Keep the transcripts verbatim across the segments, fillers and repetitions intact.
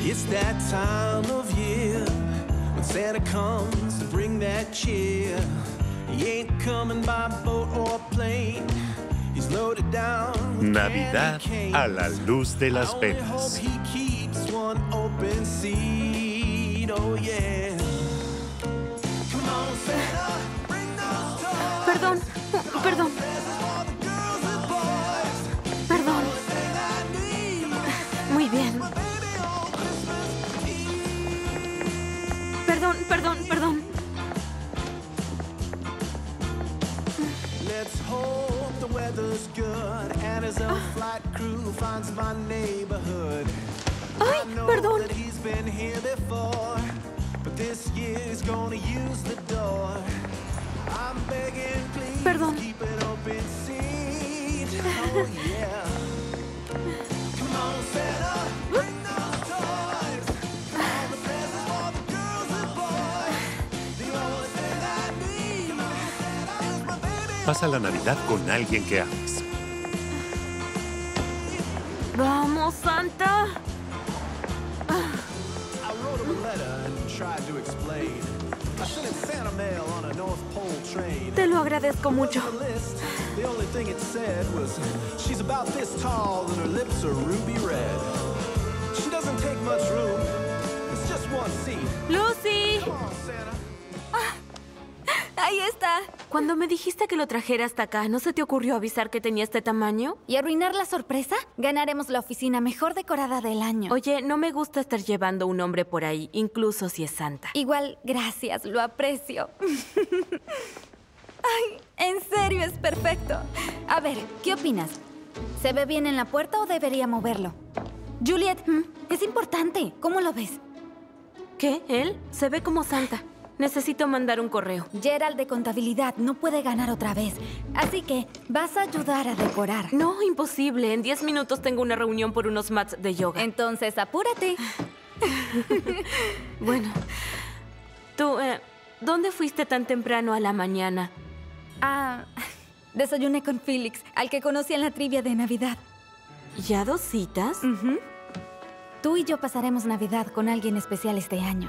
It's that time of year when Santa comes to bring that cheer. He ain't coming by boat or plane. He's loaded down with Navidad a la luz de las velas. he keeps one open seat. Oh yeah. Come on, Santa, bring those toys. Perdón, perdón. Perdón. Muy bien. Perdón, perdón, perdón. Let's hope the weather's good and as a flight crew finds my neighborhood. Ay, I know perdón. that he's been here before, but this year's gonna use the door. I'm begging, please Perdón. keep it open seat. Oh yeah. Come on, Santa, bring those toys. All the presents for the girls and boys. The only thing I need is my baby. Pasa la Navidad con alguien que ames. Vamos, Santa. I wrote him a letter and tried to explain. I sent him Santa mail on a North Pole train. Te lo agradezco mucho. On the list, the only thing it said was she's about this tall and her lips are ruby red. She doesn't take much room. It's just one seat. ¡Lucy! Come on, Santa. Ahí está. Cuando me dijiste que lo trajera hasta acá, ¿no se te ocurrió avisar que tenía este tamaño? ¿Y arruinar la sorpresa? Ganaremos la oficina mejor decorada del año. Oye, no me gusta estar llevando un hombre por ahí, incluso si es Santa. Igual, gracias, lo aprecio. Ay, en serio, es perfecto. A ver, ¿qué opinas? ¿Se ve bien en la puerta o debería moverlo? Juliet, ¿Mm? es importante. ¿Cómo lo ves? ¿Qué? ¿Él? Se ve como Santa. Necesito mandar un correo. Gerald de contabilidad no puede ganar otra vez. Así que vas a ayudar a decorar. No, imposible. En diez minutos tengo una reunión por unos mats de yoga. Entonces, apúrate. Bueno. Tú, eh, ¿dónde fuiste tan temprano a la mañana? Ah, desayuné con Felix, al que conocí en la trivia de Navidad. ¿Ya dos citas? Ujú. Tú y yo pasaremos Navidad con alguien especial este año.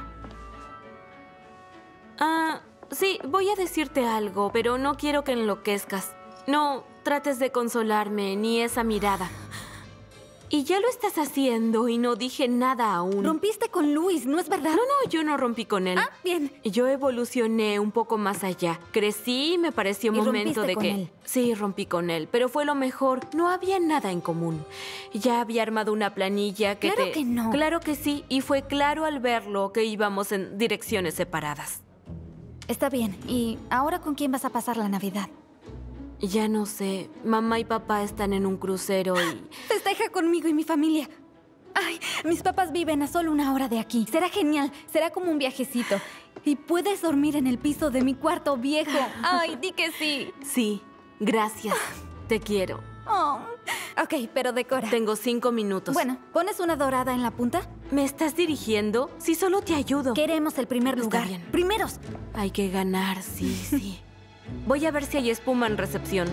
Ah, sí, voy a decirte algo, pero no quiero que enloquezcas. No trates de consolarme, ni esa mirada. Y ya lo estás haciendo y no dije nada aún. Rompiste con Luis, ¿no es verdad? No, no, yo no rompí con él. Ah, bien. Yo evolucioné un poco más allá. Crecí y me pareció ¿Y momento rompiste de con que... él? Sí, rompí con él, pero fue lo mejor. No había nada en común. Ya había armado una planilla que Claro te... que no. Claro que sí, y fue claro al verlo que íbamos en direcciones separadas. Está bien. ¿Y ahora con quién vas a pasar la Navidad? Ya no sé. Mamá y papá están en un crucero y... Festeja conmigo y mi familia. Ay, mis papás viven a solo una hora de aquí. Será genial. Será como un viajecito. Y puedes dormir en el piso de mi cuarto viejo. Ay, di que sí. Sí, gracias. Te quiero. Oh. Ok, pero decora. Tengo cinco minutos. Bueno, ¿pones una dorada en la punta? ¿Me estás dirigiendo? Si solo te ayudo. Queremos el primer Está lugar. bien. Primeros. Hay que ganar, sí, sí. Voy a ver si hay espuma en recepción.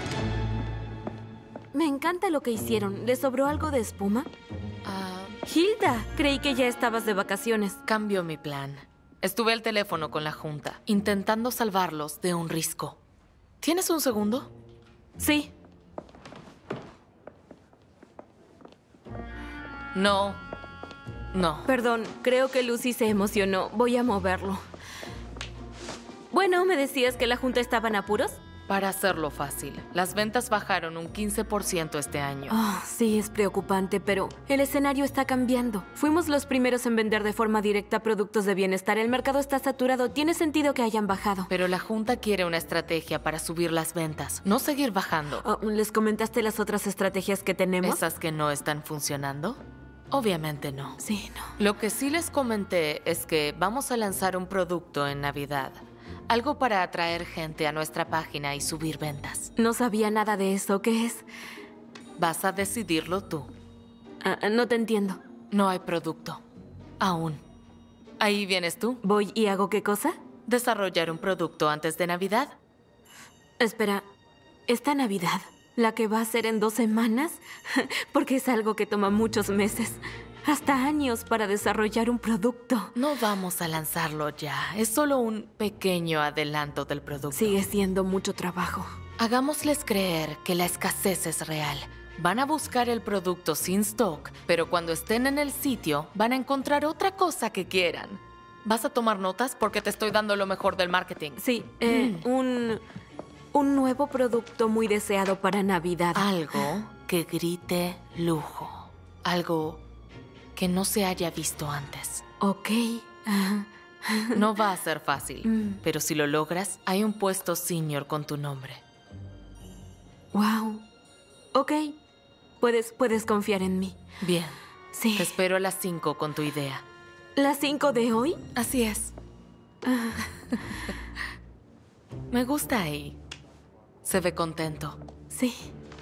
Me encanta lo que hicieron. ¿Le sobró algo de espuma? Ah, Hilda, creí que ya estabas de vacaciones. cambió mi plan. Estuve al teléfono con la junta, intentando salvarlos de un risco. ¿Tienes un segundo? Sí. No. No. Perdón, creo que Lucy se emocionó. Voy a moverlo. Bueno, ¿me decías que la junta estaba en apuros? Para hacerlo fácil, las ventas bajaron un quince por ciento este año. Oh, sí, es preocupante, pero el escenario está cambiando. Fuimos los primeros en vender de forma directa productos de bienestar. El mercado está saturado. Tiene sentido que hayan bajado. Pero la junta quiere una estrategia para subir las ventas, no seguir bajando. Oh, ¿les comentaste las otras estrategias que tenemos? ¿Esas que no están funcionando? Obviamente no. Sí, no. Lo que sí les comenté es que vamos a lanzar un producto en Navidad. Algo para atraer gente a nuestra página y subir ventas. No sabía nada de eso. ¿Qué es? Vas a decidirlo tú. Ah, no te entiendo. No hay producto. Aún. Ahí vienes tú. ¿Voy y hago qué cosa? Desarrollar un producto antes de Navidad. Espera, ¿esta Navidad? ¿La que va a ser en dos semanas? Porque es algo que toma muchos meses. hasta años para desarrollar un producto. No vamos a lanzarlo ya. Es solo un pequeño adelanto del producto. Sigue siendo mucho trabajo. Hagámosles creer que la escasez es real. Van a buscar el producto sin stock, pero cuando estén en el sitio van a encontrar otra cosa que quieran. ¿Vas a tomar notas? Porque te estoy dando lo mejor del marketing. Sí, eh, Mm. un, un nuevo producto muy deseado para Navidad. Algo que grite lujo. Algo que no se haya visto antes. Ok. Ah, No va a ser fácil, Mm. pero si lo logras, hay un puesto senior con tu nombre. wow. Ok. Puedes, puedes confiar en mí. Bien, Sí. te espero a las cinco con tu idea. ¿Las cinco de hoy? Así es. Me gusta ahí. Se ve contento. Sí.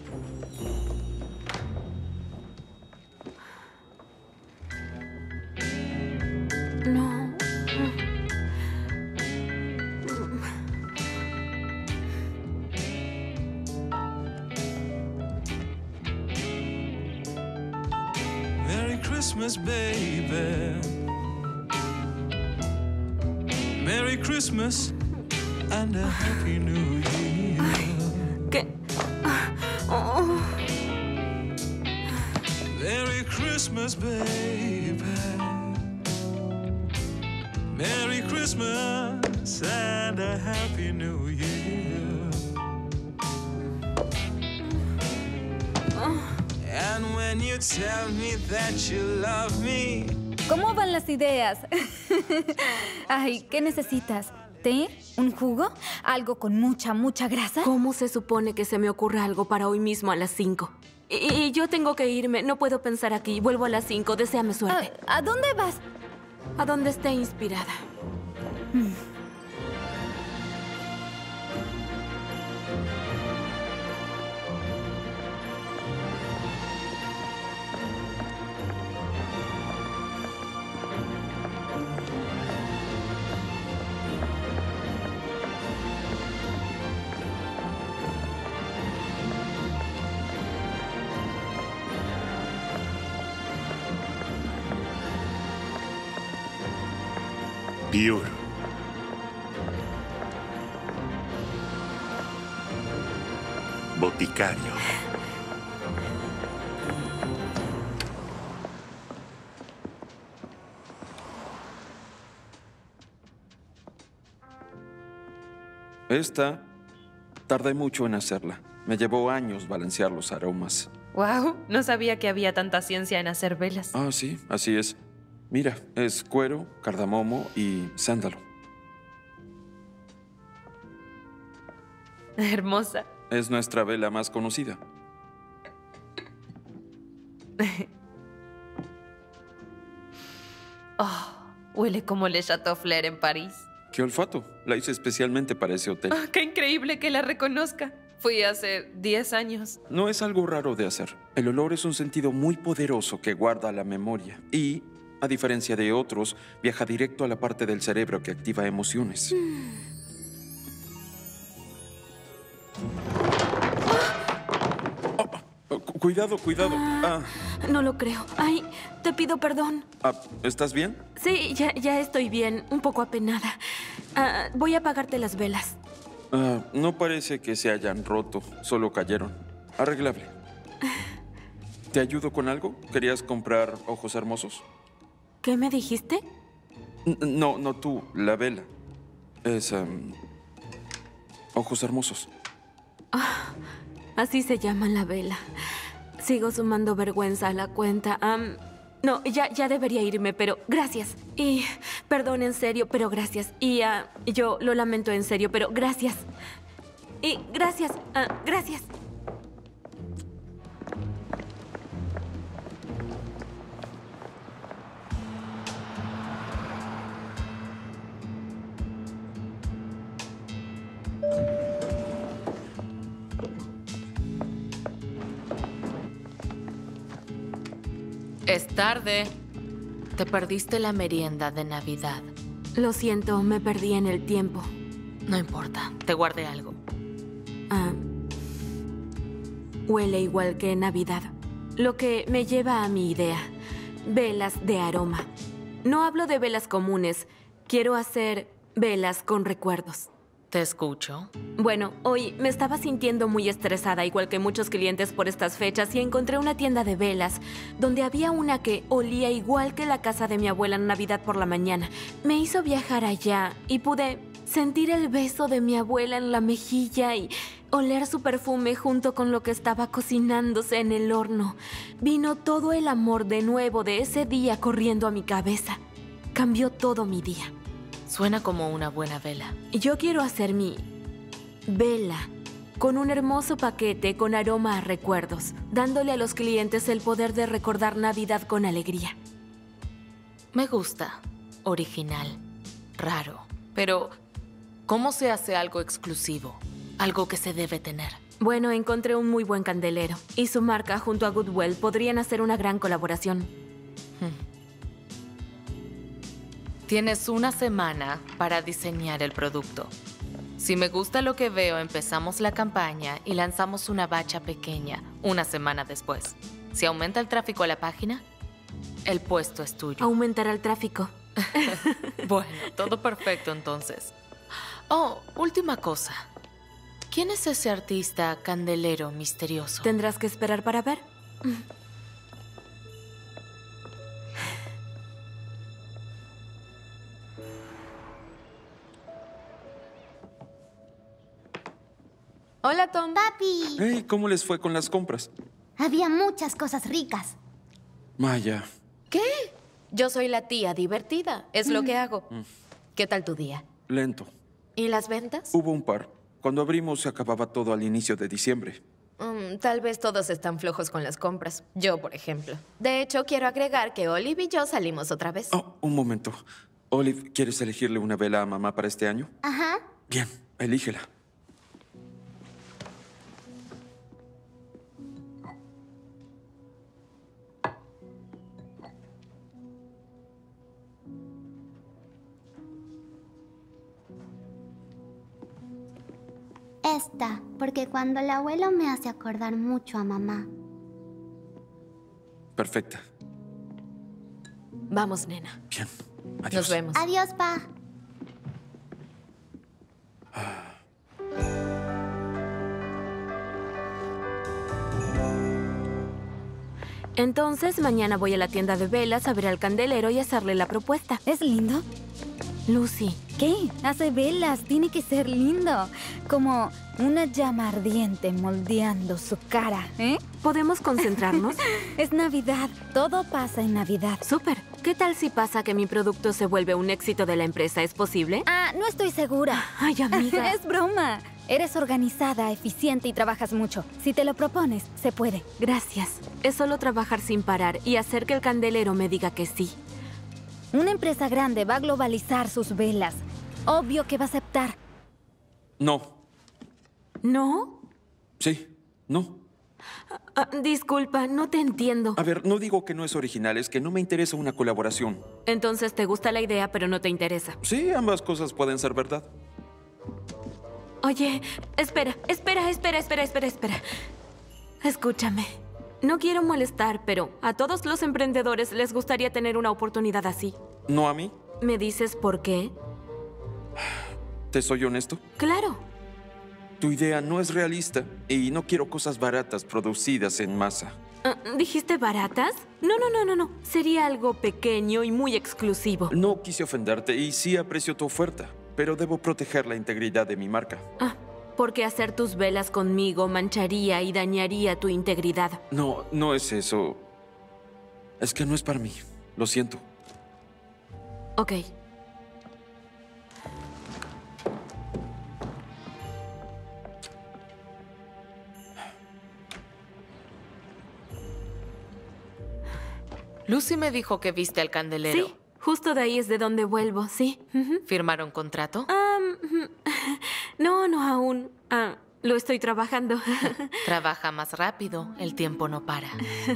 No. Merry Christmas, baby. Merry Christmas and a Happy New Year. ¿Qué? Oh. Merry Christmas, baby. Merry Christmas and a Happy New Year. And when you tell me that you love me, ¿Cómo van las ideas? Ay, ¿qué necesitas? ¿Té? ¿Un jugo? ¿Algo con mucha, mucha grasa? ¿Cómo se supone que se me ocurra algo para hoy mismo a las cinco? Y, y yo tengo que irme. No puedo pensar aquí. Vuelvo a las cinco. Deséame ¿A, suerte. ¿A dónde vas? A donde esté inspirada. Pure. Boticario. Esta tardé mucho en hacerla. Me llevó años balancear los aromas. Wow, no sabía que había tanta ciencia en hacer velas. Ah, sí, así es. Mira, es cuero, cardamomo y sándalo. Hermosa. Es nuestra vela más conocida. Oh, huele como Le Chateau Flair en París. ¡Qué olfato! La hice especialmente para ese hotel. Ah, ¡Qué increíble que la reconozca! Fui hace diez años. No es algo raro de hacer. El olor es un sentido muy poderoso que guarda la memoria y, a diferencia de otros, viaja directo a la parte del cerebro que activa emociones. Oh, cu- cuidado, cuidado. Ah, No lo creo. Ay, te pido perdón. ah, ¿estás bien? Sí, ya, ya estoy bien. Un poco apenada. Ah, voy a apagarte las velas. Ah, no parece que se hayan roto, solo cayeron. Arreglable. ¿Te ayudo con algo? ¿Querías comprar ojos hermosos? ¿Qué me dijiste? N- no, no tú, la vela. Es... em, ojos hermosos. Así se llama la vela. Sigo sumando vergüenza a la cuenta. Am, no, ya, ya debería irme, pero gracias. Y perdón en serio, pero gracias. Y ah, yo lo lamento en serio, pero gracias. Y gracias, ah, gracias. Es tarde. Te perdiste la merienda de Navidad. Lo siento, me perdí en el tiempo. No importa, te guardé algo. Ah, huele igual que Navidad. Lo que me lleva a mi idea. velas de aroma. No hablo de velas comunes. Quiero hacer velas con recuerdos. Te escucho. Bueno, hoy me estaba sintiendo muy estresada, igual que muchos clientes por estas fechas, y encontré una tienda de velas donde había una que olía igual que la casa de mi abuela en Navidad por la mañana. Me hizo viajar allá y pude sentir el beso de mi abuela en la mejilla y oler su perfume junto con lo que estaba cocinándose en el horno. Vino todo el amor de nuevo de ese día corriendo a mi cabeza. Cambió todo mi día. Suena como una buena vela. Yo quiero hacer mi vela con un hermoso paquete con aroma a recuerdos, dándole a los clientes el poder de recordar Navidad con alegría. Me gusta. Original. Raro. Pero, ¿cómo se hace algo exclusivo? Algo que se debe tener. Bueno, encontré un muy buen candelero y su marca junto a Goodwill podrían hacer una gran colaboración. Hmm. Tienes una semana para diseñar el producto. Si me gusta lo que veo, empezamos la campaña y lanzamos una bacha pequeña una semana después. Si aumenta el tráfico a la página, el puesto es tuyo. Aumentará el tráfico. Bueno, todo perfecto entonces. Oh, última cosa. ¿Quién es ese artista candelero misterioso? Tendrás que esperar para ver. Hola, Tom. ¡Papi! Hey, ¿cómo les fue con las compras? Había muchas cosas ricas. Maya. ¿Qué? Yo soy la tía divertida. Es lo que hago. Mm. ¿Qué tal tu día? Lento. ¿Y las ventas? Hubo un par. Cuando abrimos se acababa todo al inicio de diciembre. Mm, tal vez todos están flojos con las compras. Yo, por ejemplo. De hecho, quiero agregar que Olive y yo salimos otra vez. Oh, un momento. Olive, ¿quieres elegirle una vela a mamá para este año? Ajá. Bien, elígela. Esta, porque cuando el abuelo me hace acordar mucho a mamá. Perfecta. Vamos, nena. Bien. Adiós. Nos vemos. Adiós, pa. Entonces, mañana voy a la tienda de velas a ver al candelero y hacerle la propuesta. ¿Es lindo? Lucy, ¿Qué? Hace velas. Tiene que ser lindo. Como una llama ardiente moldeando su cara, ¿eh? ¿podemos concentrarnos? Es Navidad. Todo pasa en Navidad. Súper. ¿Qué tal si pasa que mi producto se vuelve un éxito de la empresa? ¿Es posible? Ah, no estoy segura. Ay, amiga. Es broma. Eres organizada, eficiente y trabajas mucho. Si te lo propones, se puede. Gracias. Es solo trabajar sin parar y hacer que el candelero me diga que sí. Una empresa grande va a globalizar sus velas. Obvio que va a aceptar. No. ¿No? Sí. No. Ah, disculpa, no te entiendo. A ver, no digo que no es original, es que no me interesa una colaboración. Entonces te gusta la idea, pero no te interesa. Sí, ambas cosas pueden ser verdad. Oye, espera, espera, espera, espera, espera, espera. Escúchame. No quiero molestar, pero a todos los emprendedores les gustaría tener una oportunidad así. ¿No a mí? ¿Me dices por qué? ¿Te soy honesto? Claro. Tu idea no es realista y no quiero cosas baratas producidas en masa. Ah, ¿dijiste baratas? No, no, no, no, no. Sería algo pequeño y muy exclusivo. No quise ofenderte y sí aprecio tu oferta, pero debo proteger la integridad de mi marca. Ah, porque hacer tus velas conmigo mancharía y dañaría tu integridad. No, no es eso. Es que no es para mí. Lo siento. Ok. Lucy me dijo que viste al candelero. Sí, justo de ahí es de donde vuelvo, sí. Ujú. ¿Firmaron contrato? Am, no, no aún. Ah, lo estoy trabajando. Trabaja más rápido, el tiempo no para.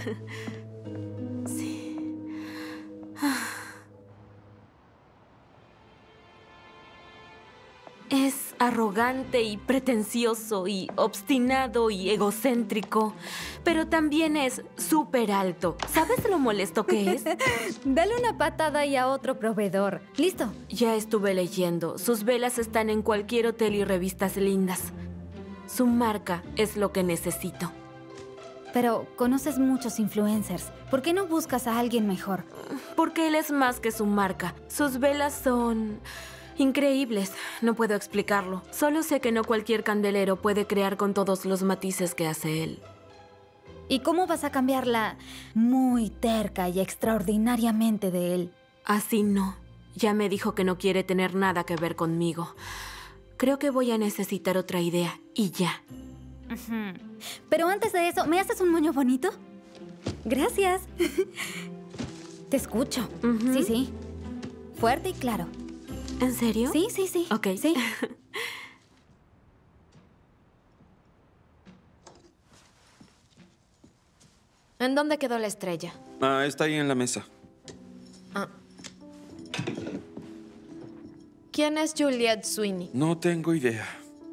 Sí. Es arrogante y pretencioso y obstinado y egocéntrico, pero también es súper alto. ¿Sabes lo molesto que es? Dale una patada y a otro proveedor. ¿Listo? Ya estuve leyendo. Sus velas están en cualquier hotel y revistas lindas. Su marca es lo que necesito. Pero conoces muchos influencers. ¿Por qué no buscas a alguien mejor? Porque él es más que su marca. Sus velas son increíbles. No puedo explicarlo. Solo sé que no cualquier candelero puede crear con todos los matices que hace él. ¿Y cómo vas a cambiarla muy terca y extraordinariamente de él? Así no. Ya me dijo que no quiere tener nada que ver conmigo. Creo que voy a necesitar otra idea. Y ya. Uh-huh. Pero antes de eso, ¿me haces un moño bonito? Gracias. Te escucho. Uh-huh. Sí, sí. Fuerte y claro. ¿En serio? Sí, sí, sí. Ok. Sí. ¿En dónde quedó la estrella? Ah, está ahí en la mesa. Ah. ¿Quién es Juliette Sweeney? No tengo idea.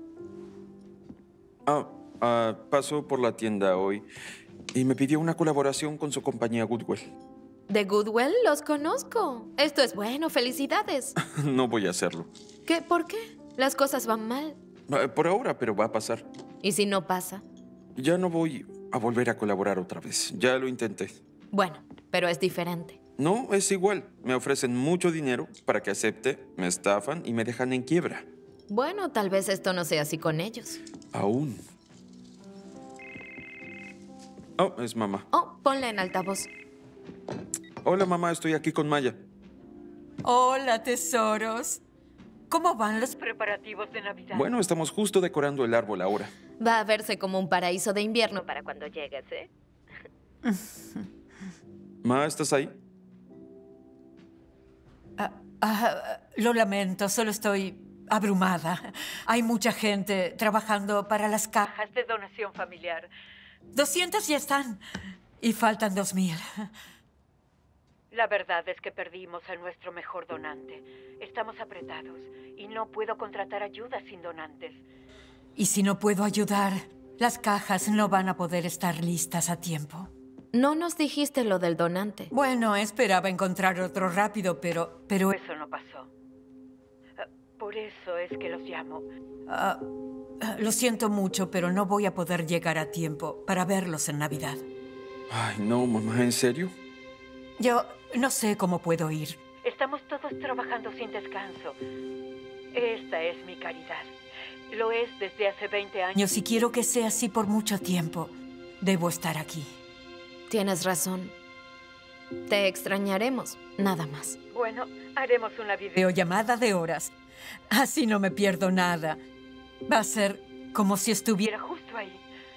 Ah, ah, pasó por la tienda hoy y me pidió una colaboración con su compañía Goodwill. ¿De Goodwill? Los conozco. Esto es bueno, felicidades. No voy a hacerlo. ¿Qué? ¿Por qué? Las cosas van mal. Ah, Por ahora, pero va a pasar. ¿Y si no pasa? Ya no voy a volver a colaborar otra vez. Ya lo intenté. Bueno, pero es diferente. No, es igual. Me ofrecen mucho dinero para que acepte, me estafan y me dejan en quiebra. Bueno, tal vez esto no sea así con ellos. Aún. Oh, es mamá. Oh, ponla en altavoz. Hola, mamá, estoy aquí con Maya. Hola, tesoros. ¿Cómo van los preparativos de Navidad? Bueno, estamos justo decorando el árbol ahora. Va a verse como un paraíso de invierno para cuando llegues, ¿eh? Ma, ¿estás ahí? Ah, ah, lo lamento, solo estoy abrumada. Hay mucha gente trabajando para las cajas de donación familiar. doscientas ya están y faltan dos mil. La verdad es que perdimos a nuestro mejor donante. Estamos apretados y no puedo contratar ayuda sin donantes. Y si no puedo ayudar, las cajas no van a poder estar listas a tiempo. No nos dijiste lo del donante. Bueno, esperaba encontrar otro rápido, pero, pero eso no pasó. Ah, Por eso es que los llamo. Ah, ah, lo siento mucho, pero no voy a poder llegar a tiempo para verlos en Navidad. Ay, no, mamá, ¿en serio? Yo no sé cómo puedo ir. Estamos todos trabajando sin descanso. Esta es mi caridad. Lo es desde hace veinte años y quiero que sea así por mucho tiempo. Debo estar aquí. Tienes razón. Te extrañaremos, nada más. Bueno, haremos una videollamada de horas. Así no me pierdo nada. Va a ser como si estuviera justo ahí.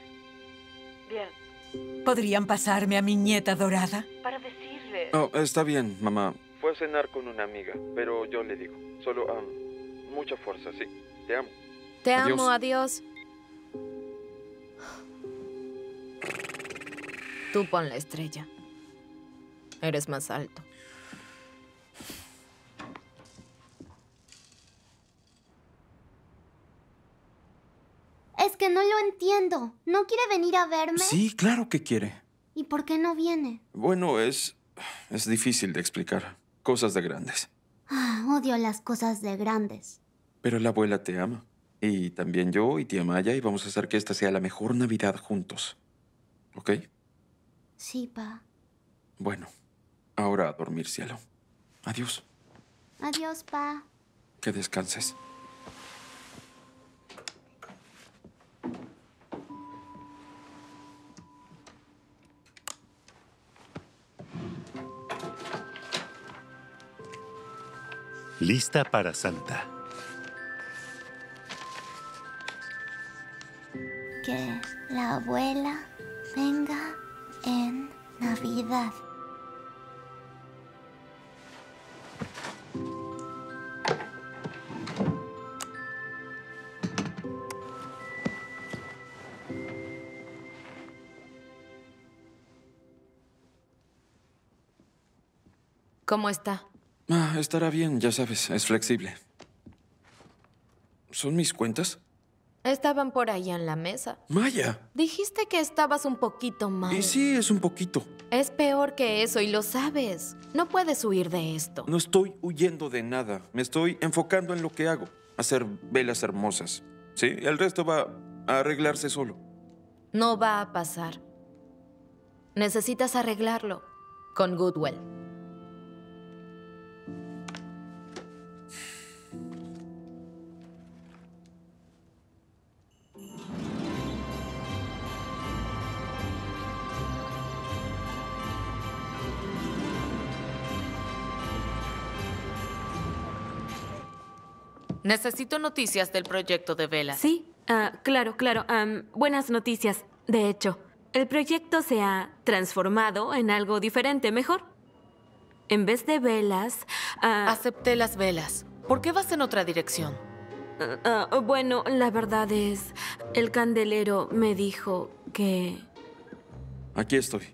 Bien. ¿Podrían pasarme a mi nieta dorada? Para decirle... Oh, está bien, mamá. Fue a cenar con una amiga, pero yo le digo. Solo, um, mucha fuerza, sí. Te amo. Te Adiós. amo, adiós. Tú pon la estrella. Eres más alto. Es que no lo entiendo. ¿No quiere venir a verme? Sí, claro que quiere. ¿Y por qué no viene? Bueno, es... es difícil de explicar. Cosas de grandes. Ah, odio las cosas de grandes. Pero la abuela te ama. Y también yo y tía Maya, y vamos a hacer que esta sea la mejor Navidad juntos. ¿Ok? Sí, pa. Bueno, ahora a dormir, cielo. Adiós. Adiós, pa. Que descanses. Lista para Santa. Que la abuela venga en Navidad. ¿Cómo está? Ah, estará bien, ya sabes, es flexible. ¿Son mis cuentas? Estaban por ahí en la mesa. Maya. Dijiste que estabas un poquito mal. Y sí, es un poquito. Es peor que eso y lo sabes. No puedes huir de esto. No estoy huyendo de nada. Me estoy enfocando en lo que hago. Hacer velas hermosas. Sí, el resto va a arreglarse solo. No va a pasar. Necesitas arreglarlo con Goodwell. Necesito noticias del proyecto de velas. Sí, ah, claro, claro. am, buenas noticias. De hecho, el proyecto se ha transformado en algo diferente, mejor. En vez de velas... ah, Acepté las velas. ¿Por qué vas en otra dirección? ah, ah, bueno, la verdad es... El candelero me dijo que... Aquí estoy.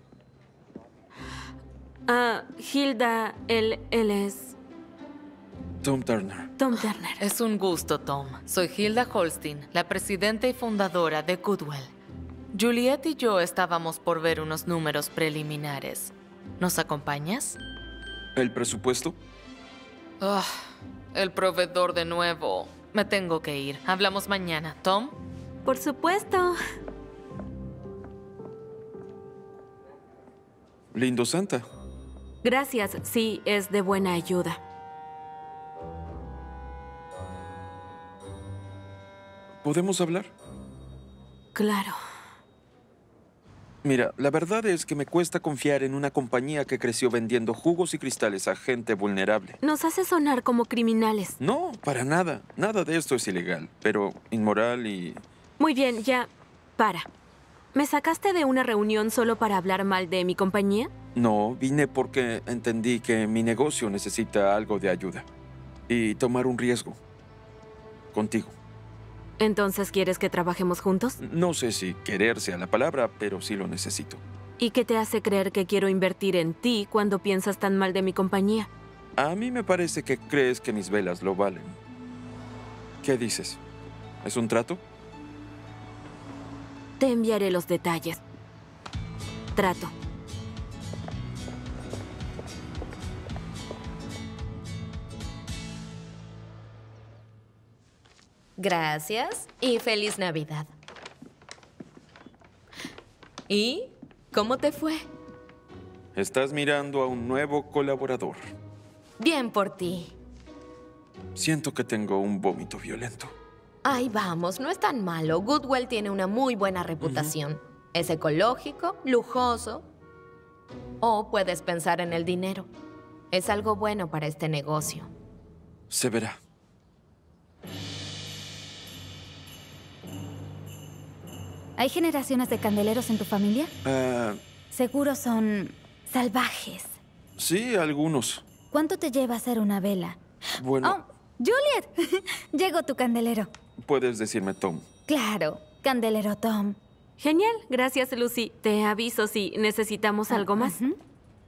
Ah, Hilda, él, él es... Tom Turner. Tom Turner. Es un gusto, Tom. Soy Hilda Holstein, la presidenta y fundadora de Goodwell. Juliet y yo estábamos por ver unos números preliminares. ¿Nos acompañas? ¿El presupuesto? Ah, el proveedor de nuevo. Me tengo que ir. Hablamos mañana. ¿Tom? Por supuesto. Lindo Santa. Gracias, sí, es de buena ayuda. ¿Podemos hablar? Claro. Mira, la verdad es que me cuesta confiar en una compañía que creció vendiendo jugos y cristales a gente vulnerable. Nos hace sonar como criminales. No, para nada. Nada de esto es ilegal, pero inmoral y... Muy bien, ya. Para. ¿Me sacaste de una reunión solo para hablar mal de mi compañía? No, vine porque entendí que mi negocio necesita algo de ayuda. Y tomar un riesgo. Contigo. ¿Entonces quieres que trabajemos juntos? No sé si querer sea la palabra, pero sí lo necesito. ¿Y qué te hace creer que quiero invertir en ti cuando piensas tan mal de mi compañía? A mí me parece que crees que mis velas lo valen. ¿Qué dices? ¿Es un trato? Te enviaré los detalles. Trato. Gracias y feliz Navidad. ¿Y cómo te fue? Estás mirando a un nuevo colaborador. Bien por ti. Siento que tengo un vómito violento. Ay, vamos, no es tan malo. Goodwell tiene una muy buena reputación. Es ecológico, lujoso. O puedes pensar en el dinero. Es algo bueno para este negocio. Se verá. ¿Hay generaciones de candeleros en tu familia? Ah, Seguro son salvajes. sí, algunos. ¿Cuánto te lleva hacer una vela? Bueno, Oh, Juliet. Llegó tu candelero. puedes decirme Tom. Claro, candelero Tom. Genial, gracias Lucy. Te aviso si necesitamos algo más. Ujú.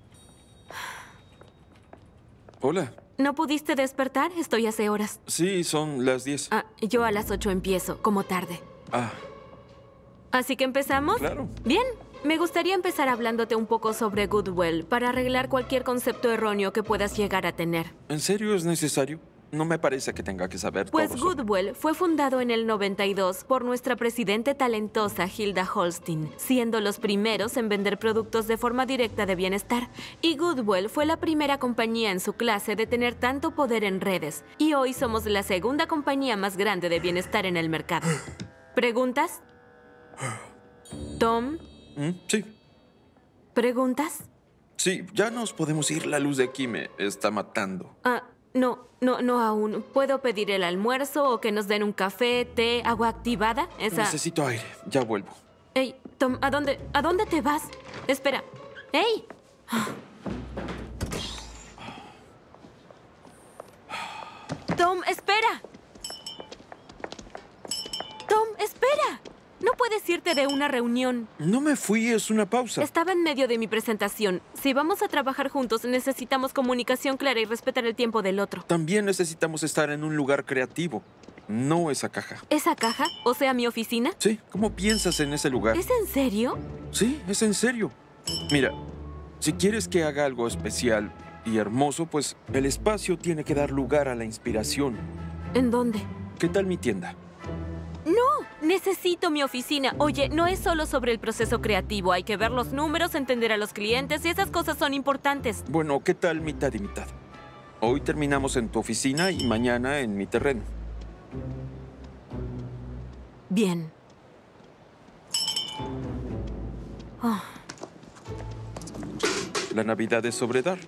Hola. ¿No pudiste despertar? Estoy hace horas. Sí, son las diez. Ah, yo a las ocho empiezo, como tarde. Ah, ¿Así que empezamos? claro. Bien, me gustaría empezar hablándote un poco sobre Goodwell para arreglar cualquier concepto erróneo que puedas llegar a tener. ¿En serio es necesario? No me parece que tenga que saber Pues todo sobre- Goodwell fue fundado en el noventa y dos por nuestra presidente talentosa Hilda Holstein, siendo los primeros en vender productos de forma directa de bienestar. Y Goodwell fue la primera compañía en su clase de tener tanto poder en redes. Y hoy somos la segunda compañía más grande de bienestar en el mercado. ¿Preguntas? Tom, ¿Mm? Sí. ¿preguntas? Sí, ya nos podemos ir. La luz de aquí me está matando. Ah, no, no, no aún. ¿Puedo pedir el almuerzo o que nos den un café, té, agua activada? Esa... Necesito aire. Ya vuelvo. Ey, Tom, ¿a dónde, ¿a dónde te vas? Espera. ¡Ey! Tom, espera. Tom, espera. No puedes irte de una reunión. No me fui, es una pausa. Estaba en medio de mi presentación. Si vamos a trabajar juntos, necesitamos comunicación clara y respetar el tiempo del otro. También necesitamos estar en un lugar creativo. no esa caja. ¿Esa caja? O sea, mi oficina. Sí, ¿cómo piensas en ese lugar? ¿Es en serio? Sí, es en serio. Mira, si quieres que haga algo especial y hermoso, pues el espacio tiene que dar lugar a la inspiración. ¿En dónde? ¿Qué tal mi tienda? No, necesito mi oficina. Oye, no es solo sobre el proceso creativo. Hay que ver los números, entender a los clientes y esas cosas son importantes. Bueno, ¿qué tal mitad y mitad? Hoy terminamos en tu oficina y mañana en mi terreno. Bien. Oh, La Navidad es sobre dar.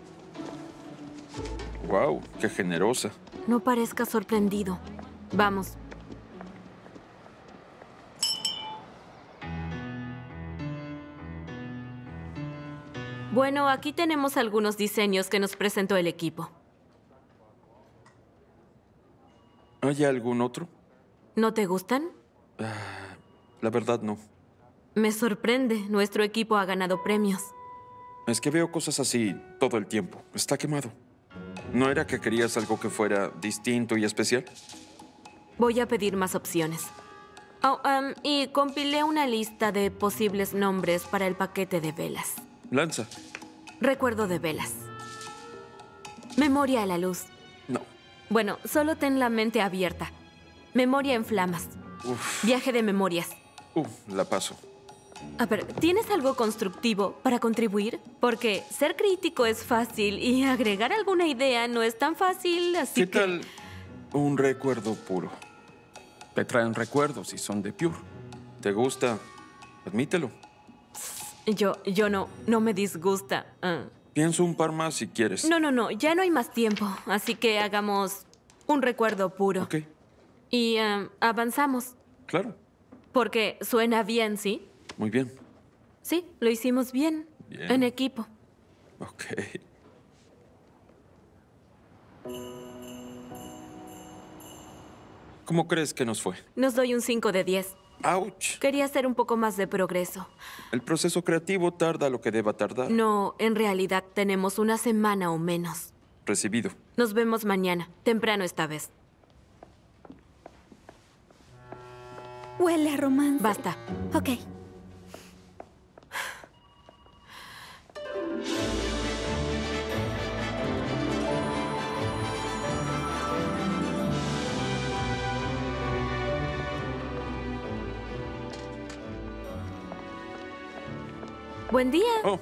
Wow, qué generosa. no parezcas sorprendido. Vamos. Bueno, aquí tenemos algunos diseños que nos presentó el equipo. ¿Hay algún otro? ¿No te gustan? La verdad no. Me sorprende. Nuestro equipo ha ganado premios. Es que veo cosas así todo el tiempo. Está quemado. ¿No era que querías algo que fuera distinto y especial? Voy a pedir más opciones. Oh, um, y compilé una lista de posibles nombres para el paquete de velas. Lanza. Recuerdo de velas. Memoria a la luz. No. Bueno, solo ten la mente abierta. Memoria en flamas. Uf. Viaje de memorias. Uh, la paso. A ver, ¿tienes algo constructivo para contribuir? Porque ser crítico es fácil y agregar alguna idea no es tan fácil, así ¿Qué que... tal un recuerdo puro? Te traen recuerdos y son de Pure. ¿Te gusta? Admítelo. Yo, yo no, no me disgusta. Ah. Pienso un par más si quieres. No, no, no, ya no hay más tiempo, así que hagamos un recuerdo puro. Ok, Y um, avanzamos, claro. porque suena bien, ¿sí? Muy bien. Sí, lo hicimos bien, Bien. en equipo. Ok. ¿Cómo crees que nos fue? Nos doy un cinco de diez. ¡Auch! Quería hacer un poco más de progreso. El proceso creativo tarda lo que deba tardar. No, en realidad tenemos una semana o menos. Recibido. Nos vemos mañana, temprano esta vez. Huele a romance. Basta. Ok. Buen día. Oh.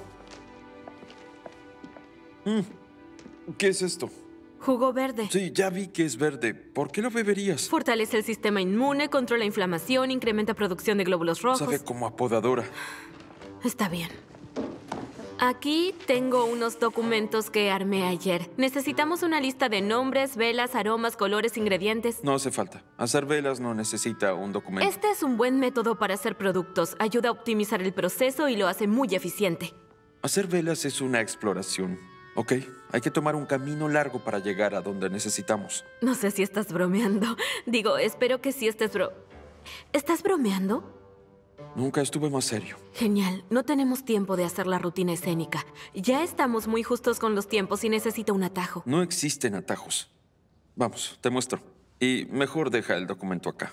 Mm. ¿Qué es esto? Jugo verde. Sí, ya vi que es verde. ¿Por qué lo beberías? Fortalece el sistema inmune, controla inflamación, incrementa producción de glóbulos rojos. Sabe como a podadora. Está bien. Aquí tengo unos documentos que armé ayer. Necesitamos una lista de nombres, velas, aromas, colores, ingredientes. No hace falta. Hacer velas no necesita un documento. Este es un buen método para hacer productos. Ayuda a optimizar el proceso y lo hace muy eficiente. Hacer velas es una exploración. Ok, hay que tomar un camino largo para llegar a donde necesitamos. No sé si estás bromeando. Digo, espero que sí estés bro... ¿Estás bromeando? Nunca estuve más serio. Genial. No tenemos tiempo de hacer la rutina escénica. Ya estamos muy justos con los tiempos y necesito un atajo. No existen atajos. Vamos, te muestro. Y mejor deja el documento acá.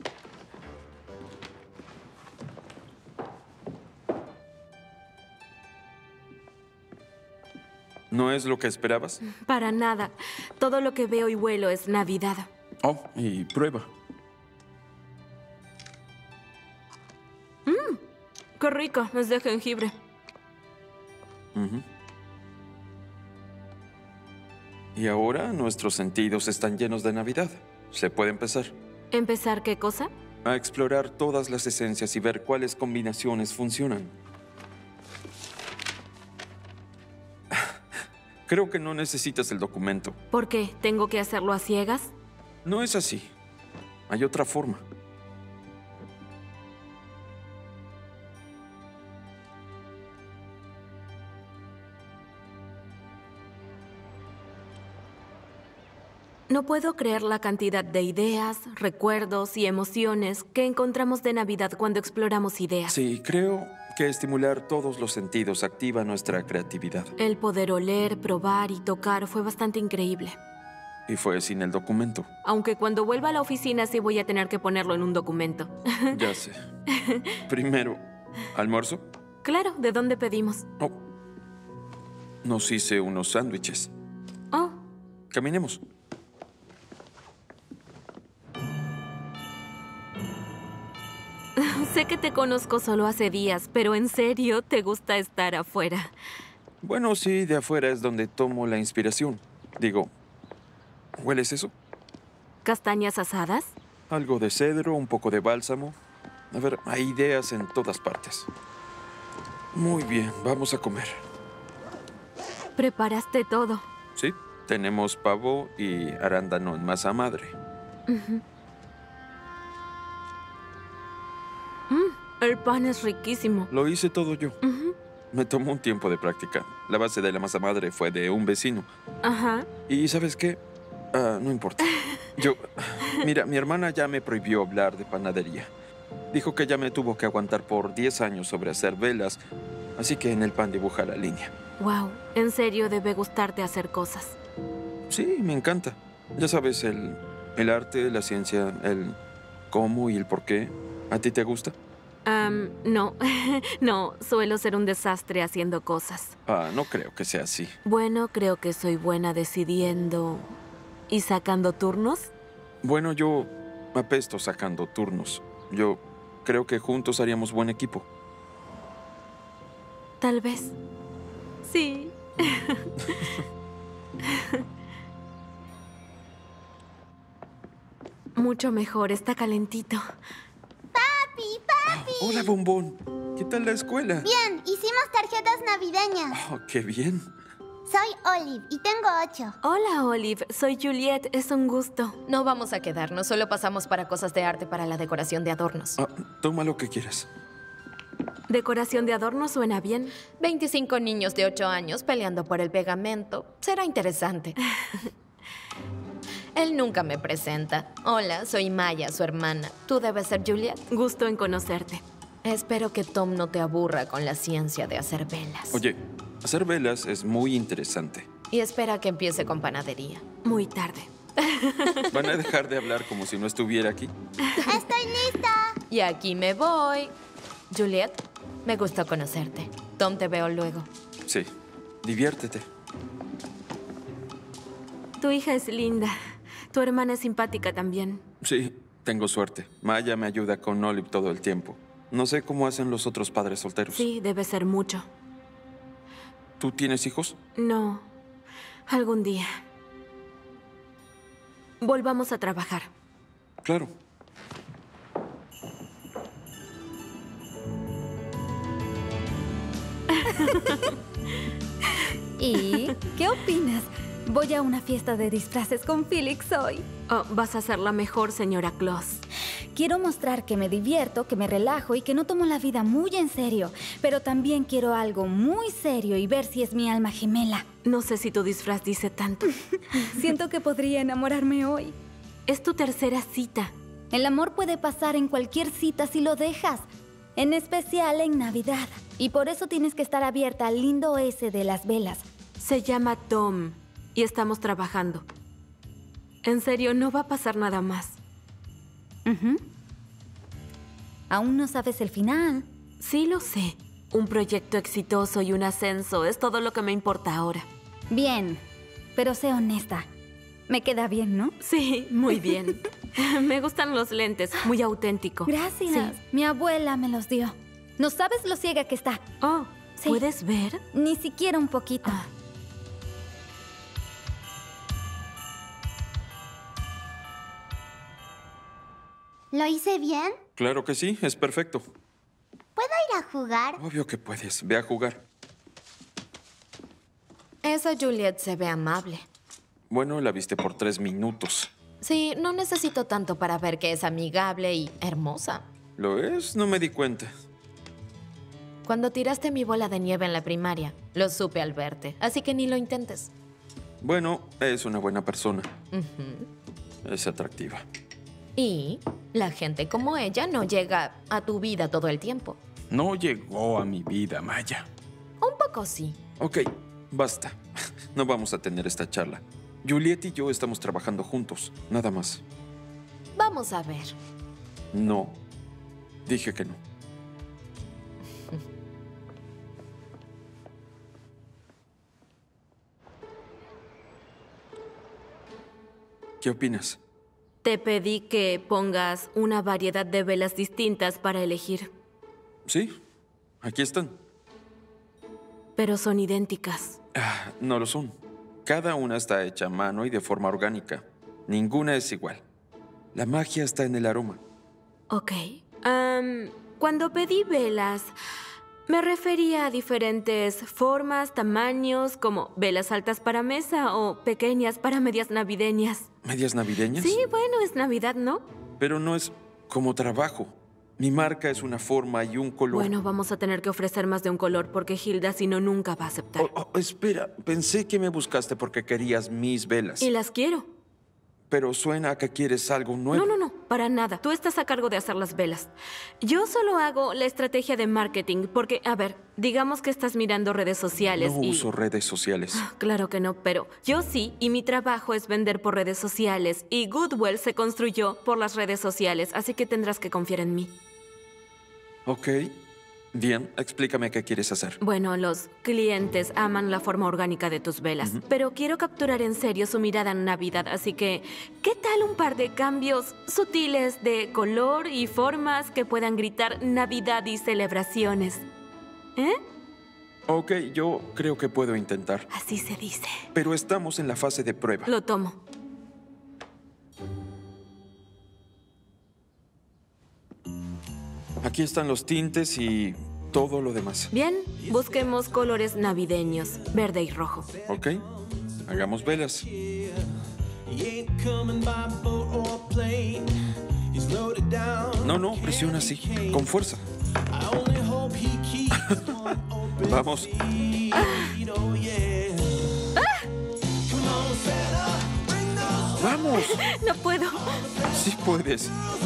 ¿No es lo que esperabas? Para nada. Todo lo que veo y huelo es Navidad. Oh, y prueba. Qué rico. Es de jengibre. Ujú. Y ahora nuestros sentidos están llenos de Navidad. Se puede empezar ¿Empezar qué cosa? a explorar todas las esencias y ver cuáles combinaciones funcionan. Creo que no necesitas el documento. ¿Por qué? ¿Tengo que hacerlo a ciegas? No es así. Hay otra forma. No puedo creer la cantidad de ideas, recuerdos y emociones que encontramos de Navidad cuando exploramos ideas. Sí, creo que estimular todos los sentidos activa nuestra creatividad. El poder oler, probar y tocar fue bastante increíble. Y fue sin el documento. Aunque cuando vuelva a la oficina sí voy a tener que ponerlo en un documento. Ya sé. Primero, ¿almuerzo? Claro, ¿de dónde pedimos? Oh. Nos hice unos sándwiches. Oh, Caminemos. sé que te conozco solo hace días, pero en serio te gusta estar afuera. Bueno, sí, de afuera es donde tomo la inspiración. Digo, ¿hueles eso? ¿Castañas asadas? Algo de cedro, un poco de bálsamo. A ver, hay ideas en todas partes. Muy bien, vamos a comer. Preparaste todo. Sí, tenemos pavo y arándano en masa madre. Ujú. Mm, el pan es riquísimo. Lo hice todo yo. Ujú. Me tomó un tiempo de práctica. La base de la masa madre fue de un vecino. Ajá. ¿Y sabes qué? Ah, no importa. Yo... Mira, mi hermana ya me prohibió hablar de panadería. Dijo que ya me tuvo que aguantar por diez años sobre hacer velas, así que en el pan dibuja la línea. Wow, en serio debe gustarte hacer cosas. Sí, me encanta. Ya sabes, el, el arte, la ciencia, el cómo y el por qué. ¿A ti te gusta? Am, no, no, suelo ser un desastre haciendo cosas. Ah, no creo que sea así. Bueno, creo que soy buena decidiendo y sacando turnos. Bueno, yo apesto sacando turnos. Yo creo que juntos haríamos buen equipo. Tal vez. Sí. Mucho mejor, está calentito. Papi, papi. Hola, bombón. ¿Qué tal la escuela? Bien, hicimos tarjetas navideñas. Oh, qué bien. Soy Olive y tengo ocho. Hola, Olive. Soy Juliet. Es un gusto. No vamos a quedarnos, solo pasamos para cosas de arte para la decoración de adornos. Ah, toma lo que quieras. ¿Decoración de adorno suena bien? veinticinco niños de ocho años peleando por el pegamento. Será interesante. Él nunca me presenta. Hola, soy Maya, su hermana. Tú debes ser Juliet. Gusto en conocerte. Espero que Tom no te aburra con la ciencia de hacer velas. Oye, hacer velas es muy interesante. Y espera que empiece con panadería. Muy tarde. ¿Van a dejar de hablar como si no estuviera aquí? Estoy lista. Y aquí me voy. Juliet, me gustó conocerte. Tom, te veo luego. Sí, diviértete. Tu hija es linda. Tu hermana es simpática también. Sí, tengo suerte. Maya me ayuda con Olive todo el tiempo. No sé cómo hacen los otros padres solteros. Sí, debe ser mucho. ¿Tú tienes hijos? No. Algún día. Volvamos a trabajar. Claro. ¿Y qué opinas? Voy a una fiesta de disfraces con Felix hoy. Oh, vas a ser la mejor, señora Claus. Quiero mostrar que me divierto, que me relajo y que no tomo la vida muy en serio. Pero también quiero algo muy serio y ver si es mi alma gemela. No sé si tu disfraz dice tanto. Siento que podría enamorarme hoy. Es tu tercera cita. El amor puede pasar en cualquier cita si lo dejas. En especial en Navidad. Y por eso tienes que estar abierta al lindo ese de las velas. Se llama Tom y estamos trabajando. En serio, no va a pasar nada más. Ujú. Aún no sabes el final. Sí lo sé. Un proyecto exitoso y un ascenso es todo lo que me importa ahora. Bien, pero sé honesta. Me queda bien, ¿no? Sí, muy bien. Me gustan los lentes, muy auténtico. Gracias. Sí. Mi abuela me los dio. No sabes lo ciega que está. Oh, Sí. ¿puedes ver? Ni siquiera un poquito. Ah. ¿Lo hice bien? Claro que sí, es perfecto. ¿Puedo ir a jugar? Obvio que puedes. Ve a jugar. Esa Juliet se ve amable. Bueno, la viste por tres minutos. Sí, no necesito tanto para ver que es amigable y hermosa. ¿Lo es? No me di cuenta. Cuando tiraste mi bola de nieve en la primaria, lo supe al verte, así que ni lo intentes. Bueno, es una buena persona. Ujú. Es atractiva. Y la gente como ella no llega a tu vida todo el tiempo. No llegó a mi vida, Maya. Un poco sí. Ok, basta. No vamos a tener esta charla. Juliet y yo estamos trabajando juntos, nada más. Vamos a ver. No, dije que no. ¿Qué opinas? Te pedí que pongas una variedad de velas distintas para elegir, Sí, aquí están. pero son idénticas. Ah, no lo son. Cada una está hecha a mano y de forma orgánica. Ninguna es igual. La magia está en el aroma. Ok. Am, cuando pedí velas, me refería a diferentes formas, tamaños, como velas altas para mesa o pequeñas para medias navideñas. ¿Medias navideñas? Sí, bueno, es Navidad, ¿no? Pero no es como trabajo. Mi marca es una forma y un color. Bueno, vamos a tener que ofrecer más de un color porque Hilda, si no, nunca va a aceptar. Oh, oh, espera, pensé que me buscaste porque querías mis velas. Y las quiero. Pero suena a que quieres algo nuevo. No, no, no, para nada. Tú estás a cargo de hacer las velas. Yo solo hago la estrategia de marketing porque, a ver, digamos que estás mirando redes sociales No y... uso redes sociales. Claro que no, pero yo sí, y mi trabajo es vender por redes sociales, y Goodwell se construyó por las redes sociales, así que tendrás que confiar en mí. Ok. Bien, explícame qué quieres hacer. Bueno, los clientes aman la forma orgánica de tus velas, pero quiero capturar en serio su mirada en Navidad, así que, ¿qué tal un par de cambios sutiles de color y formas que puedan gritar Navidad y celebraciones? ¿Eh? Ok, yo creo que puedo intentar. Así se dice. Pero estamos en la fase de prueba. Lo tomo. Aquí están los tintes y todo lo demás. Bien, busquemos colores navideños, verde y rojo. Ok, hagamos velas. He ain't coming by boat or plane. He's loaded down. No, no, presiona así, con fuerza. I only hope he keeps one open. Vamos. seat. Oh, yeah. Come on, Santa, bring those ¡Vamos! No puedo. Sí puedes.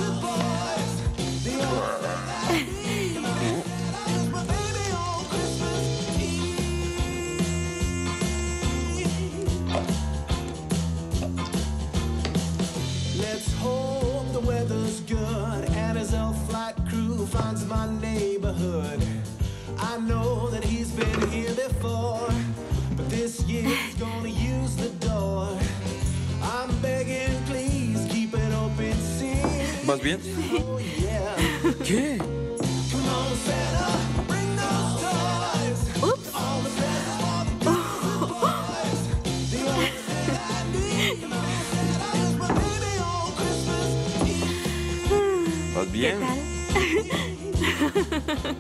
Let's hope the weather's good and his elf flight crew finds my neighborhood. I know that he's been here before, but this year he's gonna use the door. I'm begging, please keep it open. See, ¿Vas bien? oh yeah. ¿Qué? Come on, Santa, bring those toys. Ups. All the presents for the girls and boys. The only thing I need is my baby on Christmas Eve. ¿Vas ¿Qué bien? tal?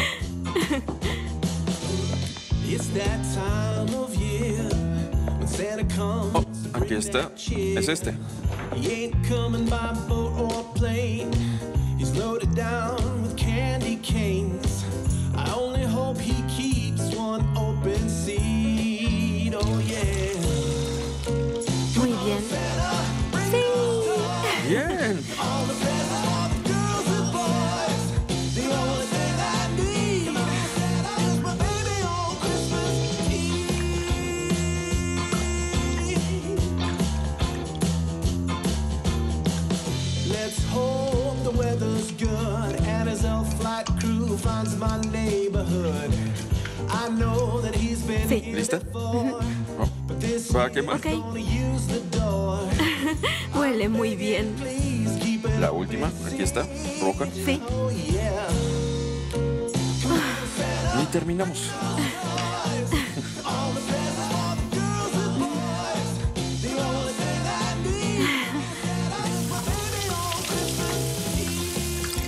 It's that time of year when Santa comes. Oh, aquí está. Es este. He ain't coming by boat or plane. He's loaded down with candy canes. I only hope he keeps one open seat. Oh yeah. Muy bien. Sí. Bien. All the presents for the girls and boys. The only thing I need is my baby on Christmas Eve. Let's hope the weather's good and his elf flight crew finds my neighborhood. I know that he's been Sí. here ¿Lista? before, Oh, but this va a quemar. Ok. gonna use the door. Huele muy bien. Please keep it La última, aquí está, roja. Sí. oh yeah. Y terminamos. All the presents for the girls and boys. The only thing I need is my baby on Christmas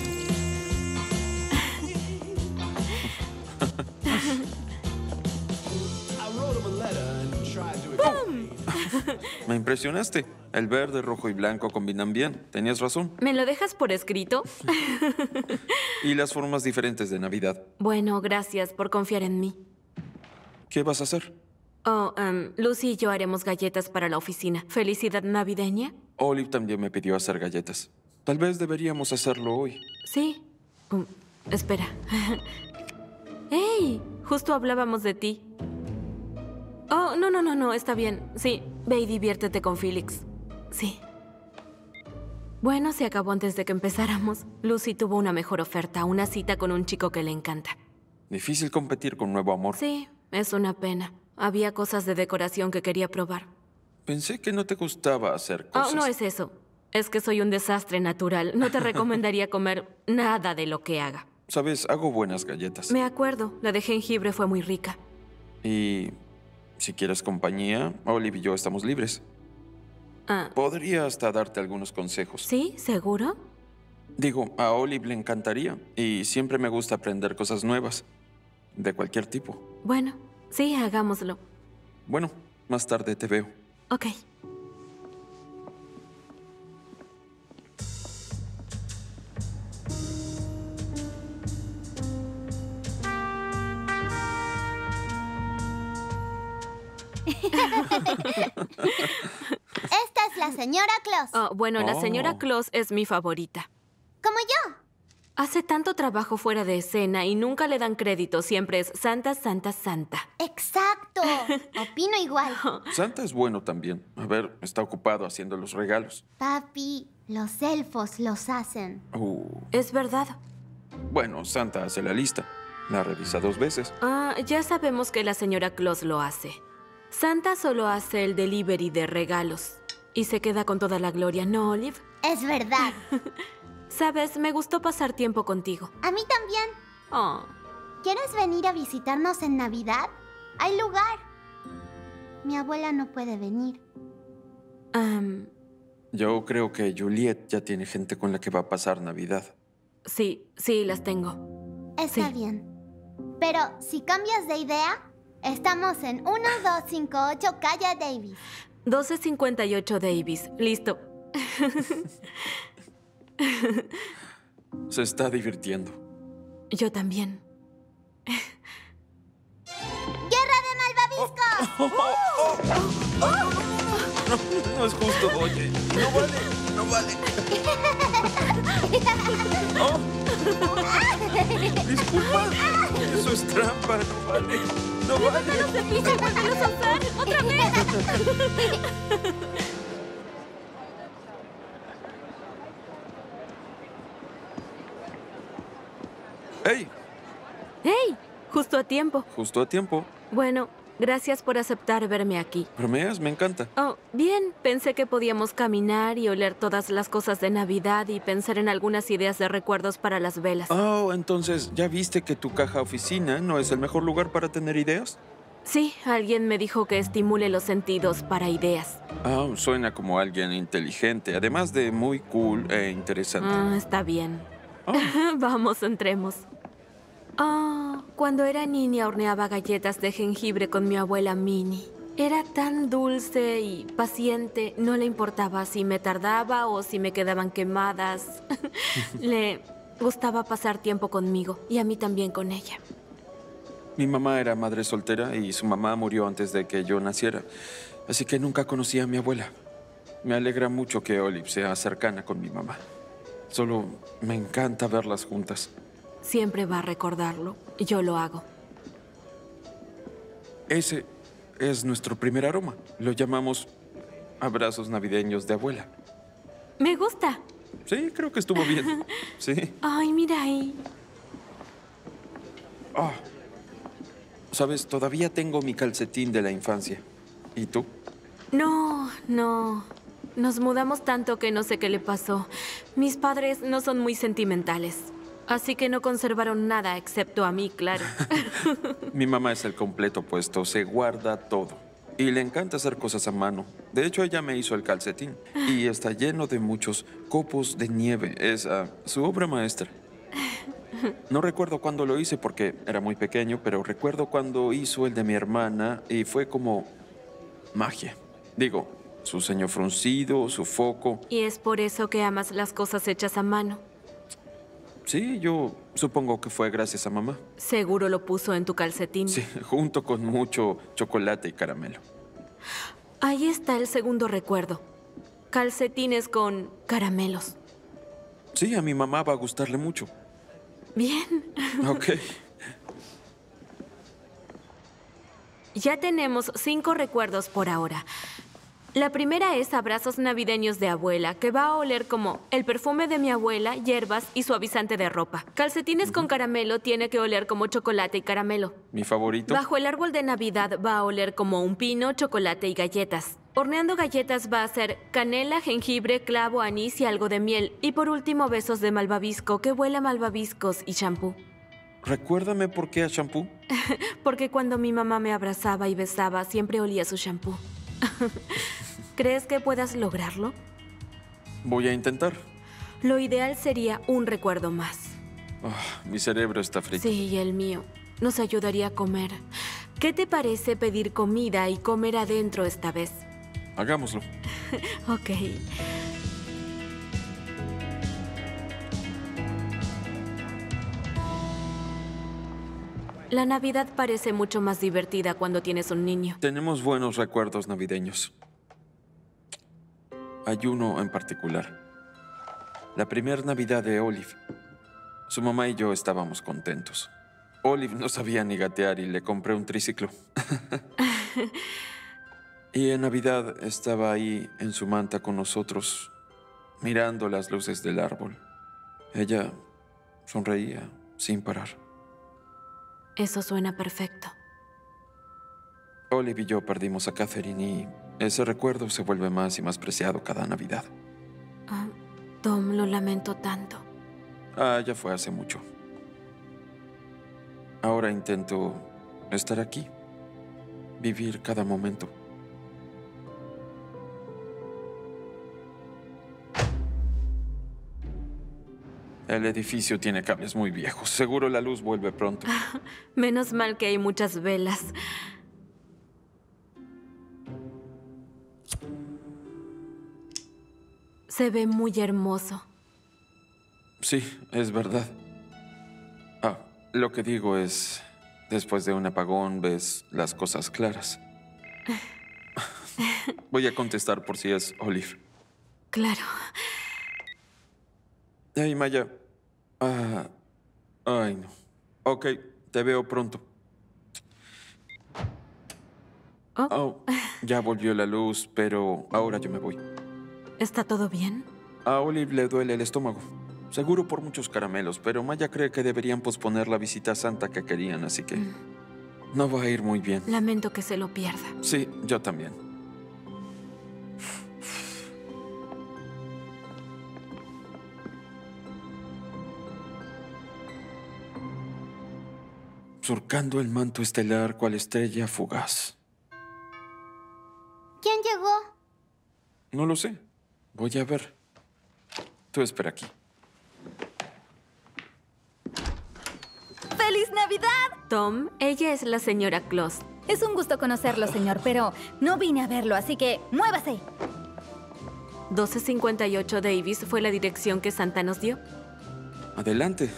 Eve. I wrote him a letter and tried to explain. Me impresionaste. El verde, rojo y blanco combinan bien. Tenías razón. ¿Me lo dejas por escrito? Y las formas diferentes de Navidad. Bueno, gracias por confiar en mí. ¿Qué vas a hacer? Oh, um, Lucy y yo haremos galletas para la oficina. ¿Felicidad navideña? Olive también me pidió hacer galletas. Tal vez deberíamos hacerlo hoy. Sí. Um, espera. ¡Hey! Justo hablábamos de ti. Oh, no, no, no, no, está bien. Sí, ve y diviértete con Felix. Sí. Bueno, se acabó antes de que empezáramos. Lucy tuvo una mejor oferta, una cita con un chico que le encanta. Difícil competir con nuevo amor. Sí, es una pena. Había cosas de decoración que quería probar. Pensé que no te gustaba hacer Oh, cosas. no es eso. Es que soy un desastre natural. No te recomendaría comer nada de lo que haga. Sabes, hago buenas galletas. Me acuerdo, la de jengibre fue muy rica. Y si quieres compañía, Olive y yo estamos libres. Ah, Podría hasta darte algunos consejos. ¿sí? ¿Seguro? Digo, a Olive le encantaría. Y siempre me gusta aprender cosas nuevas. De cualquier tipo. Bueno, sí, hagámoslo. Bueno, más tarde te veo. Ok. Esta es la señora Claus. Oh, bueno, la Oh. señora Claus es mi favorita. Como yo. Hace tanto trabajo fuera de escena y nunca le dan crédito. Siempre es Santa, Santa, Santa. Exacto. Opino igual. Santa es bueno también. A ver, está ocupado haciendo los regalos. Papi, los elfos los hacen. Uh, Es verdad. bueno, Santa hace la lista. La revisa dos veces. Ah, ya sabemos que la señora Claus lo hace. Santa solo hace el delivery de regalos. Y se queda con toda la gloria, ¿no, Olive? Es verdad. Sabes, me gustó pasar tiempo contigo. A mí también. Oh, ¿Quieres venir a visitarnos en Navidad? Hay lugar. Mi abuela no puede venir. am, Yo creo que Juliet ya tiene gente con la que va a pasar Navidad. sí, sí, las tengo. Está Sí. bien. Pero si cambias de idea, estamos en uno dos cinco ocho Calle Davis. doce cincuenta y ocho Davis. Listo. Se está divirtiendo. Yo también. ¡Guerra de malvaviscos! No, no es justo, oye. No vale, no vale. Oh. Disculpa. Eso es trampa, no vale. No vale. ¡Otra vez! ¡Hey! ¡Hey! Justo a tiempo. Justo a tiempo. Bueno, gracias por aceptar verme aquí. ¿Bromeas? Me encanta. Oh, bien. Pensé que podíamos caminar y oler todas las cosas de Navidad y pensar en algunas ideas de recuerdos para las velas. Oh, entonces, ¿ya viste que tu caja oficina no es el mejor lugar para tener ideas? Sí, alguien me dijo que estimule los sentidos para ideas. Ah, suena como alguien inteligente, además de muy cool e interesante. Ah, está bien. Oh. Vamos, entremos. Oh, cuando era niña horneaba galletas de jengibre con mi abuela Minnie. Era tan dulce y paciente, no le importaba si me tardaba o si me quedaban quemadas. Le gustaba pasar tiempo conmigo y a mí también con ella. Mi mamá era madre soltera y su mamá murió antes de que yo naciera, así que nunca conocí a mi abuela. Me alegra mucho que Olive sea cercana con mi mamá. Solo me encanta verlas juntas. Siempre va a recordarlo. Yo lo hago. Ese es nuestro primer aroma. Lo llamamos abrazos navideños de abuela. Me gusta. Sí, creo que estuvo bien. Sí. Ay, mira ahí. Ah. Sabes, todavía tengo mi calcetín de la infancia. ¿Y tú? No, no. Nos mudamos tanto que no sé qué le pasó. Mis padres no son muy sentimentales. Así que no conservaron nada, excepto a mí, claro. Mi mamá es el completo opuesto. Se guarda todo. Y le encanta hacer cosas a mano. De hecho, ella me hizo el calcetín. Y está lleno de muchos copos de nieve. Es ah, su obra maestra. No recuerdo cuándo lo hice porque era muy pequeño, pero recuerdo cuando hizo el de mi hermana y fue como magia. Digo, su ceño fruncido, su foco. Y es por eso que amas las cosas hechas a mano. Sí, yo supongo que fue gracias a mamá. Seguro lo puso en tu calcetín. Sí, junto con mucho chocolate y caramelo. Ahí está el segundo recuerdo. Calcetines con caramelos. Sí, a mi mamá va a gustarle mucho. Bien. Ok. Ya tenemos cinco recuerdos por ahora. La primera es abrazos navideños de abuela, que va a oler como el perfume de mi abuela, hierbas y suavizante de ropa. Calcetines con caramelo tiene que oler como chocolate y caramelo. ¿Mi favorito? Bajo el árbol de Navidad va a oler como un pino, chocolate y galletas. Horneando galletas va a ser canela, jengibre, clavo, anís y algo de miel. Y por último, besos de malvavisco, que huela a malvaviscos y champú. Recuérdame por qué a champú. Porque cuando mi mamá me abrazaba y besaba, siempre olía su champú. ¿Crees que puedas lograrlo? Voy a intentar. Lo ideal sería un recuerdo más. Oh, mi cerebro está frito. Sí, y el mío. Nos ayudaría a comer. ¿Qué te parece pedir comida y comer adentro esta vez? Hagámoslo. Ok. La Navidad parece mucho más divertida cuando tienes un niño. Tenemos buenos recuerdos navideños. Hay uno en particular. La primera Navidad de Olive. Su mamá y yo estábamos contentos. Olive no sabía ni gatear y le compré un triciclo. Y en Navidad estaba ahí en su manta con nosotros, mirando las luces del árbol. Ella sonreía sin parar. Eso suena perfecto. Olive y yo perdimos a Catherine y ese recuerdo se vuelve más y más preciado cada Navidad. Ah, Tom, lo lamento tanto. Ah, ya fue hace mucho. Ahora intento estar aquí, vivir cada momento. El edificio tiene cables muy viejos. Seguro la luz vuelve pronto. Menos mal que hay muchas velas. Se ve muy hermoso. Sí, es verdad. Ah, lo que digo es, después de un apagón ves las cosas claras. Voy a contestar por si es Olive. Claro. Hey, Maya. Ah, ay, no. Ok, te veo pronto. Oh. Oh, ya volvió la luz, pero ahora yo me voy. ¿Está todo bien? A Olive le duele el estómago. Seguro por muchos caramelos, pero Maya cree que deberían posponer la visita a Santa que querían, así que Mm. no va a ir muy bien. Lamento que se lo pierda. Sí, yo también. Surcando el manto estelar cual estrella fugaz. ¿Quién llegó? No lo sé. Voy a ver. Tú espera aquí. ¡Feliz Navidad! Tom, ella es la señora Claus. Es un gusto conocerlo, señor, pero no vine a verlo, así que muévase. doce cincuenta y ocho Davis fue la dirección que Santa nos dio. Adelante.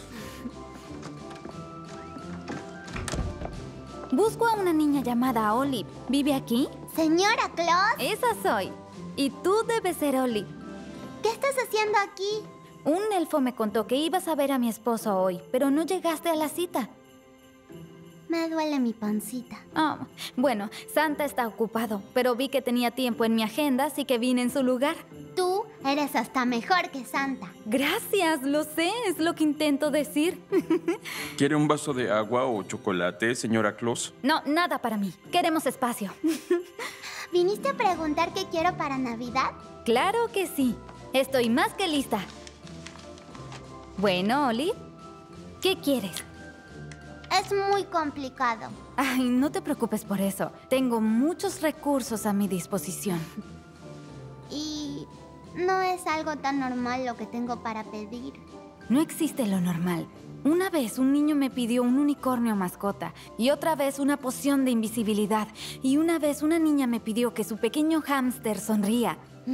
Busco a una niña llamada Olive. ¿Vive aquí? Señora Claus, Esa soy. Y tú debes ser Olive. ¿qué estás haciendo aquí? Un elfo me contó que ibas a ver a mi esposo hoy, pero no llegaste a la cita. Me duele mi pancita. Ah, bueno, Santa está ocupado, pero vi que tenía tiempo en mi agenda, así que vine en su lugar. Tú eres hasta mejor que Santa. Gracias, lo sé, es lo que intento decir. ¿Quiere un vaso de agua o chocolate, señora Claus? No, nada para mí. Queremos espacio. ¿Viniste a preguntar qué quiero para Navidad? Claro que sí. Estoy más que lista. Bueno, Olive, ¿qué quieres? Es muy complicado. Ay, no te preocupes por eso. Tengo muchos recursos a mi disposición. Y no es algo tan normal lo que tengo para pedir. No existe lo normal. Una vez un niño me pidió un unicornio mascota y otra vez una poción de invisibilidad y una vez una niña me pidió que su pequeño hámster sonría.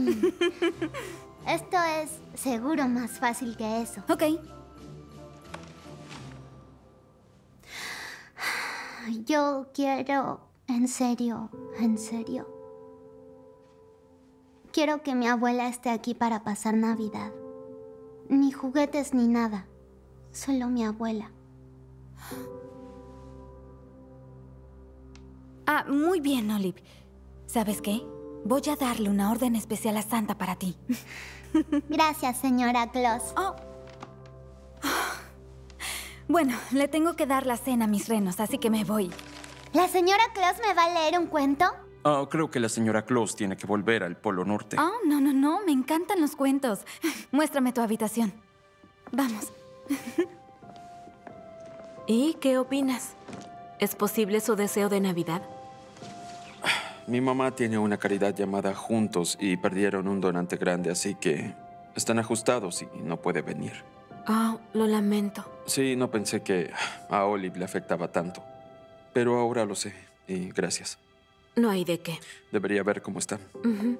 Esto es seguro más fácil que eso. Ok. Yo quiero, en serio, en serio. Quiero que mi abuela esté aquí para pasar Navidad. Ni juguetes ni nada. Solo mi abuela. Ah, muy bien, Olive. ¿Sabes qué? Voy a darle una orden especial a Santa para ti. Gracias, señora Claus. Oh. Bueno, le tengo que dar la cena a mis renos, así que me voy. ¿La señora Claus me va a leer un cuento? Ah, creo que la señora Claus tiene que volver al Polo Norte. Oh, no, no, no. Me encantan los cuentos. Muéstrame tu habitación. Vamos. ¿Y qué opinas? ¿Es posible su deseo de Navidad? Mi mamá tiene una caridad llamada Juntos y perdieron un donante grande, así que están ajustados y no puede venir. Oh, lo lamento. Sí, no pensé que a Olive le afectaba tanto. Pero ahora lo sé y gracias. No hay de qué. Debería ver cómo están. Ujú.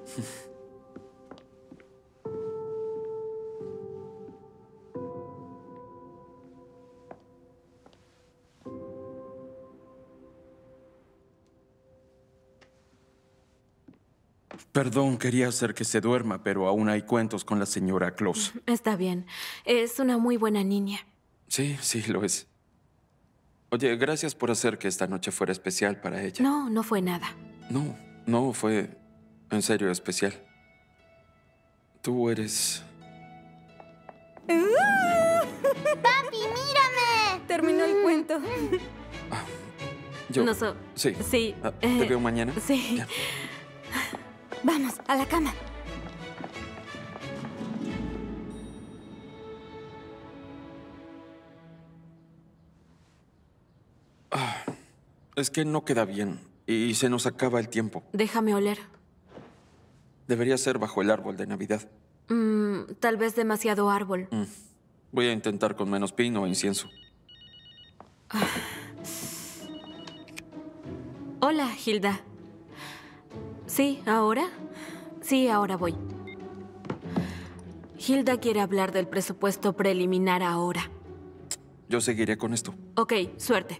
Perdón, quería hacer que se duerma, pero aún hay cuentos con la señora Claus. Está bien. Es una muy buena niña. Sí, sí, lo es. Oye, gracias por hacer que esta noche fuera especial para ella. No, no fue nada. No, no, fue en serio especial. Tú eres... ¡Papi, mírame! Terminó el cuento. Yo... No so- Sí. Sí. Ah, ¿Te eh, veo mañana? Sí. Ya. Vamos, a la cama. Es que no queda bien y se nos acaba el tiempo. Déjame oler. Debería ser bajo el árbol de Navidad. Mm, tal vez demasiado árbol. Mm. Voy a intentar con menos pino o incienso. Hola, Hilda. ¿Sí, ahora? Sí, ahora voy. Hilda quiere hablar del presupuesto preliminar ahora. Yo seguiré con esto. Ok, suerte.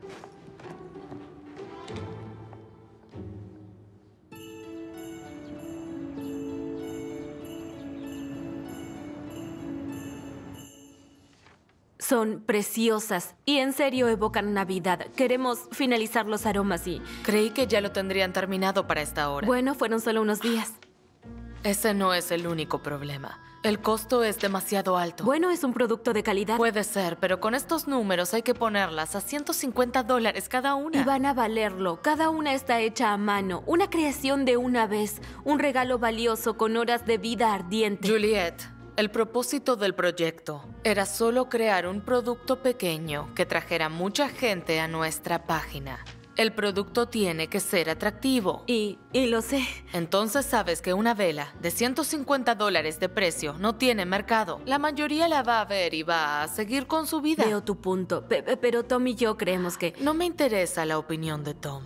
Son preciosas y en serio evocan Navidad. Queremos finalizar los aromas y... Creí que ya lo tendrían terminado para esta hora. Bueno, fueron solo unos días. Ese no es el único problema. El costo es demasiado alto. Bueno, es un producto de calidad. Puede ser, pero con estos números hay que ponerlas a ciento cincuenta dólares cada una. Y van a valerlo. Cada una está hecha a mano. Una creación de una vez. Un regalo valioso con horas de vida ardiente. Juliet, el propósito del proyecto era solo crear un producto pequeño que trajera mucha gente a nuestra página. El producto tiene que ser atractivo. Y, y lo sé. Entonces sabes que una vela de ciento cincuenta dólares de precio no tiene mercado. La mayoría la va a ver y va a seguir con su vida. Veo tu punto. Pe- pe- pero Tom y yo creemos que... No me interesa la opinión de Tom.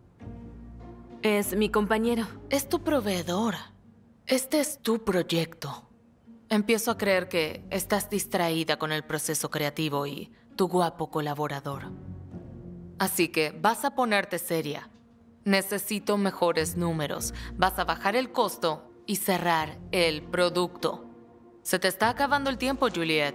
Es mi compañero. Es tu proveedor. Este es tu proyecto. Empiezo a creer que estás distraída con el proceso creativo y tu guapo colaborador. Así que vas a ponerte seria. Necesito mejores números. Vas a bajar el costo y cerrar el producto. Se te está acabando el tiempo, Juliet.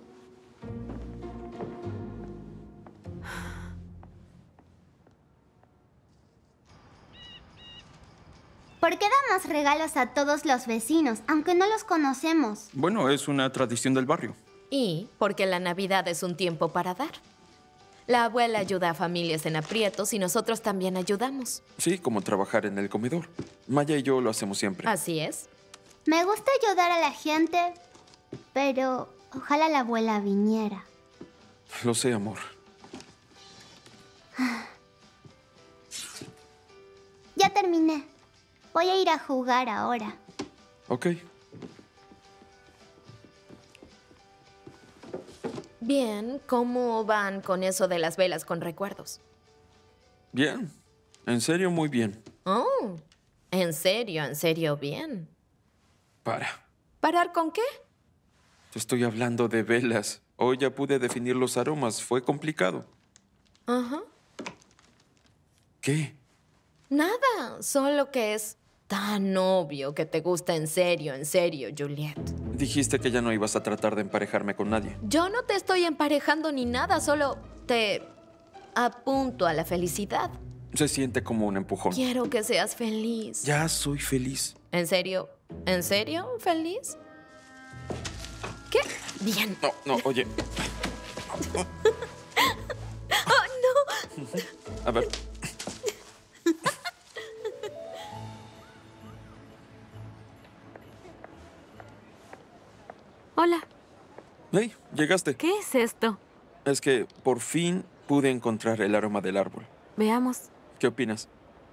¿Por qué damos regalos a todos los vecinos, aunque no los conocemos? Bueno, es una tradición del barrio. Y porque la Navidad es un tiempo para dar. La abuela ayuda a familias en aprietos y nosotros también ayudamos. Sí, como trabajar en el comedor. Maya y yo lo hacemos siempre. Así es. Me gusta ayudar a la gente, pero ojalá la abuela viniera. Lo sé, amor. Ya terminé. Voy a ir a jugar ahora. Ok. Bien, ¿cómo van con eso de las velas con recuerdos? Bien. En serio, muy bien. Oh, en serio, en serio, bien. Para. ¿Parar con qué? Te estoy hablando de velas. Hoy ya pude definir los aromas. Fue complicado. Ajá. ¿Qué? Nada, solo que es tan obvio que te gusta en serio, en serio, Juliet. Dijiste que ya no ibas a tratar de emparejarme con nadie. Yo no te estoy emparejando ni nada, solo te apunto a la felicidad. Se siente como un empujón. Quiero que seas feliz. Ya soy feliz. ¿En serio? ¿En serio feliz? ¿Qué? Bien. No, no, oye. ¡Oh, no! A ver. Hola, Hey, llegaste. ¿qué es esto? Es que por fin pude encontrar el aroma del árbol. Veamos. ¿Qué opinas?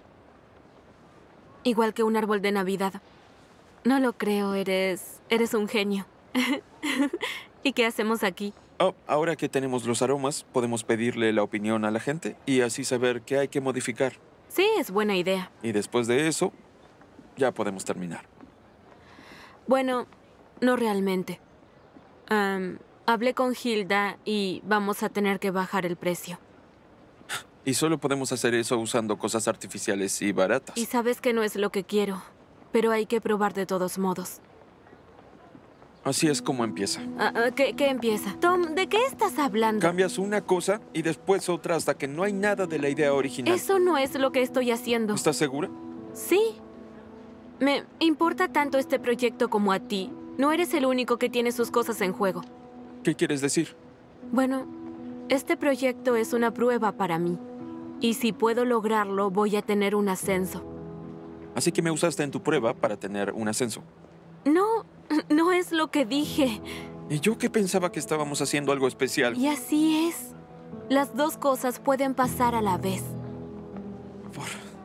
Igual que un árbol de Navidad. No lo creo, eres... eres un genio. ¿Y qué hacemos aquí? Oh, ahora que tenemos los aromas, podemos pedirle la opinión a la gente y así saber qué hay que modificar. Sí, es buena idea. Y después de eso, ya podemos terminar. Bueno, no realmente. Am, hablé con Hilda y vamos a tener que bajar el precio. Y solo podemos hacer eso usando cosas artificiales y baratas. Y sabes que no es lo que quiero, pero hay que probar de todos modos. Así es como empieza. Ah, ah, ¿qué, ¿Qué empieza? Tom, ¿de qué estás hablando? Cambias una cosa y después otra hasta que no hay nada de la idea original. Eso no es lo que estoy haciendo. ¿Estás segura? Sí. Me importa tanto este proyecto como a ti. No eres el único que tiene sus cosas en juego. ¿Qué quieres decir? Bueno, este proyecto es una prueba para mí. Y si puedo lograrlo, voy a tener un ascenso. Así que me usaste en tu prueba para tener un ascenso. No, no es lo que dije. Y yo que pensaba que estábamos haciendo algo especial. Y así es. Las dos cosas pueden pasar a la vez. Por...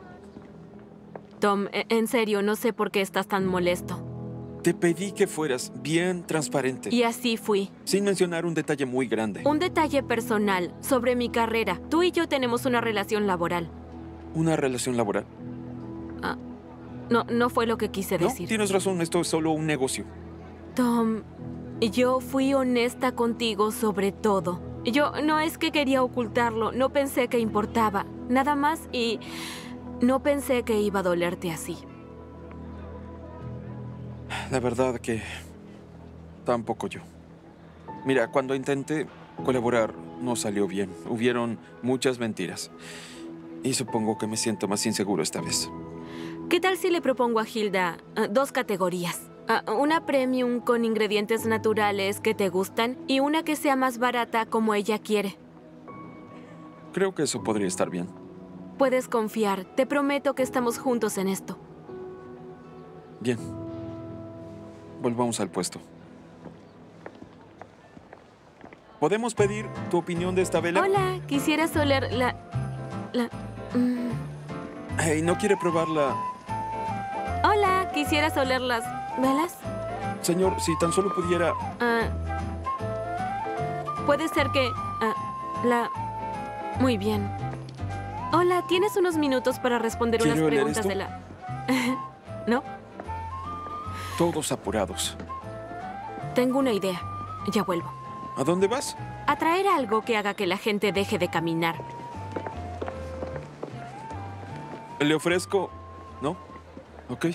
Tom, e- en serio, no sé por qué estás tan molesto. Te pedí que fueras bien transparente. Y así fui. Sin mencionar un detalle muy grande. Un detalle personal sobre mi carrera. Tú y yo tenemos una relación laboral. ¿Una relación laboral? Ah, no, no fue lo que quise No, decir. tienes razón, esto es solo un negocio. Tom, yo fui honesta contigo sobre todo. Yo no es que quería ocultarlo, no pensé que importaba. Nada más y no pensé que iba a dolerte así. La verdad que tampoco yo. Mira, cuando intenté colaborar no salió bien. Hubieron muchas mentiras. Y supongo que me siento más inseguro esta vez. ¿Qué tal si le propongo a Hilda uh, dos categorías? Uh, una premium con ingredientes naturales que te gustan y una que sea más barata como ella quiere. Creo que eso podría estar bien. Puedes confiar. Te prometo que estamos juntos en esto. Bien. Volvamos al puesto. ¿Podemos pedir tu opinión de esta vela? Hola, quisieras oler la... la... mm. Hey, ¿no quiere probarla? Hola, quisieras oler las velas. Señor, si tan solo pudiera... Ah, puede ser que... ah, la... Muy bien. Hola, ¿tienes unos minutos para responder unas ¿Quiere oler preguntas esto? de la... ¿No? Todos apurados. Tengo una idea. Ya vuelvo. ¿A dónde vas? A traer algo que haga que la gente deje de caminar. Le ofrezco... ¿No? Ok.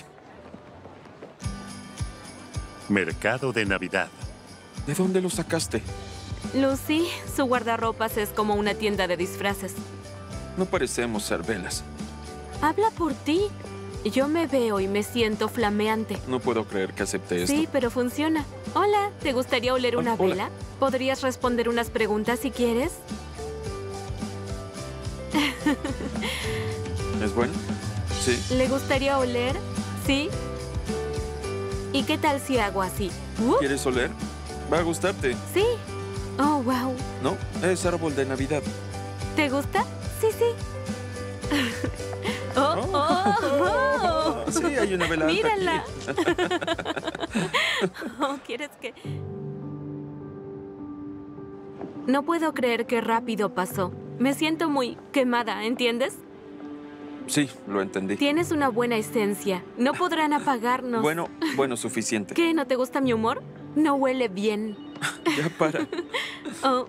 Mercado de Navidad. ¿De dónde lo sacaste? Lucy, su guardarropas es como una tienda de disfraces. No parecemos ser velas. Habla por ti. Yo me veo y me siento flameante. No puedo creer que acepte esto. Sí, pero funciona. Hola, ¿te gustaría oler una Hola. vela? ¿Podrías responder unas preguntas si quieres? ¿Es bueno? Sí. ¿Le gustaría oler? ¿Sí? ¿Y qué tal si hago así? ¡Uh! ¿Quieres oler? Va a gustarte. Sí. Oh, wow. ¿No? Es árbol de Navidad. ¿Te gusta? Sí, sí. Oh, oh, oh. Sí, hay una vela alta Mírala. aquí. Oh, ¿quieres que...? No puedo creer que rápido pasó. Me siento muy quemada, ¿entiendes? Sí, lo entendí. Tienes una buena esencia. No podrán apagarnos. Bueno, bueno, suficiente. ¿Qué? ¿No te gusta mi humor? No huele bien. Ya para. Oh.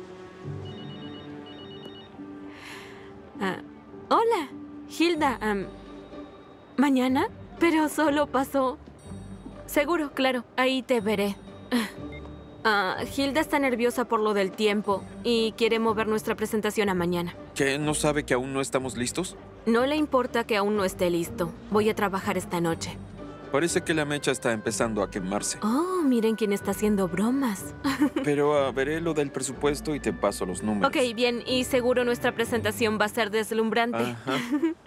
Ah, hola, Hilda. am, ¿Mañana? Pero solo pasó. Seguro, claro. Ahí te veré. Ah, Hilda está nerviosa por lo del tiempo y quiere mover nuestra presentación a mañana. ¿Que no sabe que aún no estamos listos? No le importa que aún no esté listo. Voy a trabajar esta noche. Parece que la mecha está empezando a quemarse. Oh, miren quién está haciendo bromas. Pero ah, veré lo del presupuesto y te paso los números. Ok, bien. Y seguro nuestra presentación va a ser deslumbrante. Ajá.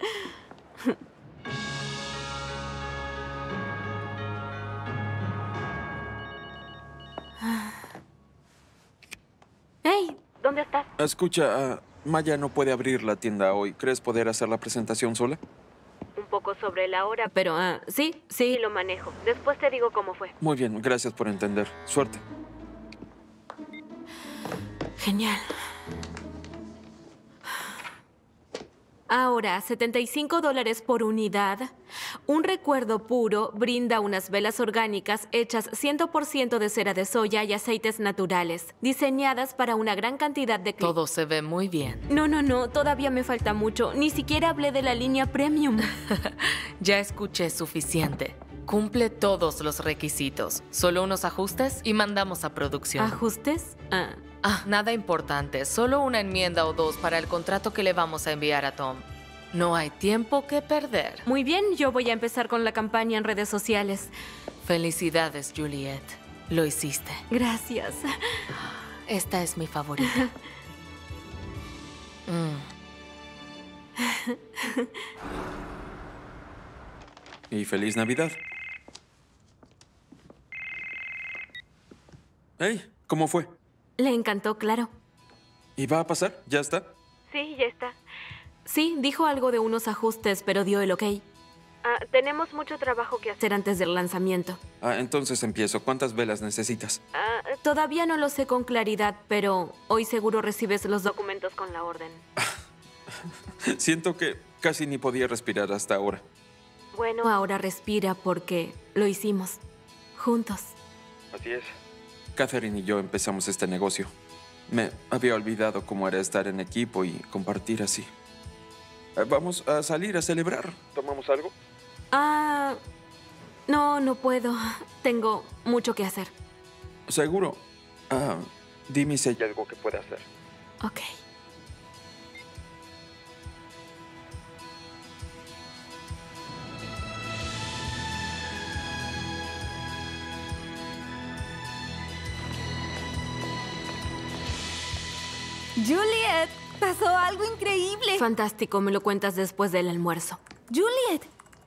Hey, ¿dónde estás? Escucha, ah, Maya no puede abrir la tienda hoy. ¿Crees poder hacer la presentación sola? Un poco sobre la hora, pero ah, sí, sí, lo manejo. Después te digo cómo fue. Muy bien, gracias por entender. Suerte. Genial. Ahora, setenta y cinco dólares por unidad. Un recuerdo puro brinda unas velas orgánicas hechas cien por ciento de cera de soya y aceites naturales, diseñadas para una gran cantidad de clientes. Todo se ve muy bien. No, no, no, todavía me falta mucho. Ni siquiera hablé de la línea premium. Ya escuché suficiente. Cumple todos los requisitos. Solo unos ajustes y mandamos a producción. ¿Ajustes? Ah. Ah, nada importante. Solo una enmienda o dos para el contrato que le vamos a enviar a Tom. No hay tiempo que perder. Muy bien, yo voy a empezar con la campaña en redes sociales. Felicidades, Juliet. Lo hiciste. Gracias. Esta es mi favorita. Mm. Y feliz Navidad. Hey, ¿cómo fue? Le encantó, claro. ¿Y va a pasar? ¿Ya está? Sí, ya está. Sí, dijo algo de unos ajustes, pero dio el ok. Ah, tenemos mucho trabajo que hacer antes del lanzamiento. Ah, entonces empiezo. ¿Cuántas velas necesitas? Ah, todavía no lo sé con claridad, pero hoy seguro recibes los documentos con la orden. Siento que casi ni podía respirar hasta ahora. Bueno, ahora respira porque lo hicimos. Juntos. Así es. Catherine y yo empezamos este negocio. Me había olvidado cómo era estar en equipo y compartir así. Eh, Vamos a salir a celebrar. ¿Tomamos algo? Ah, no, no puedo. Tengo mucho que hacer. Seguro. Ah, dime si hay algo que pueda hacer. Ok. Juliet, pasó algo increíble. Fantástico, me lo cuentas después del almuerzo. Juliet,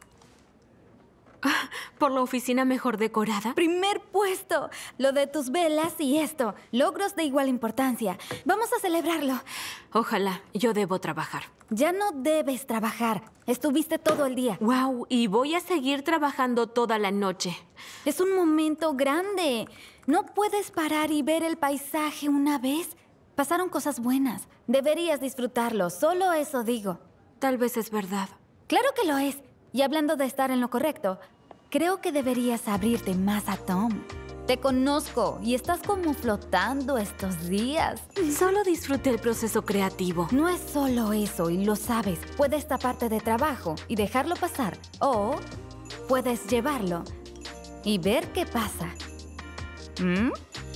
¿Por la oficina mejor decorada? primer puesto. Lo de tus velas y esto. Logros de igual importancia. Vamos a celebrarlo. Ojalá, yo debo trabajar. Ya no debes trabajar. Estuviste todo el día. Wow, y voy a seguir trabajando toda la noche. Es un momento grande. ¿No puedes parar y ver el paisaje una vez? Pasaron cosas buenas. Deberías disfrutarlo. Solo eso digo. Tal vez es verdad. Claro que lo es. Y hablando de estar en lo correcto, creo que deberías abrirte más a Tom. Te conozco y estás como flotando estos días. Solo disfruté el proceso creativo. No es solo eso y lo sabes. Puedes taparte de trabajo y dejarlo pasar. O puedes llevarlo y ver qué pasa. ¿Mm?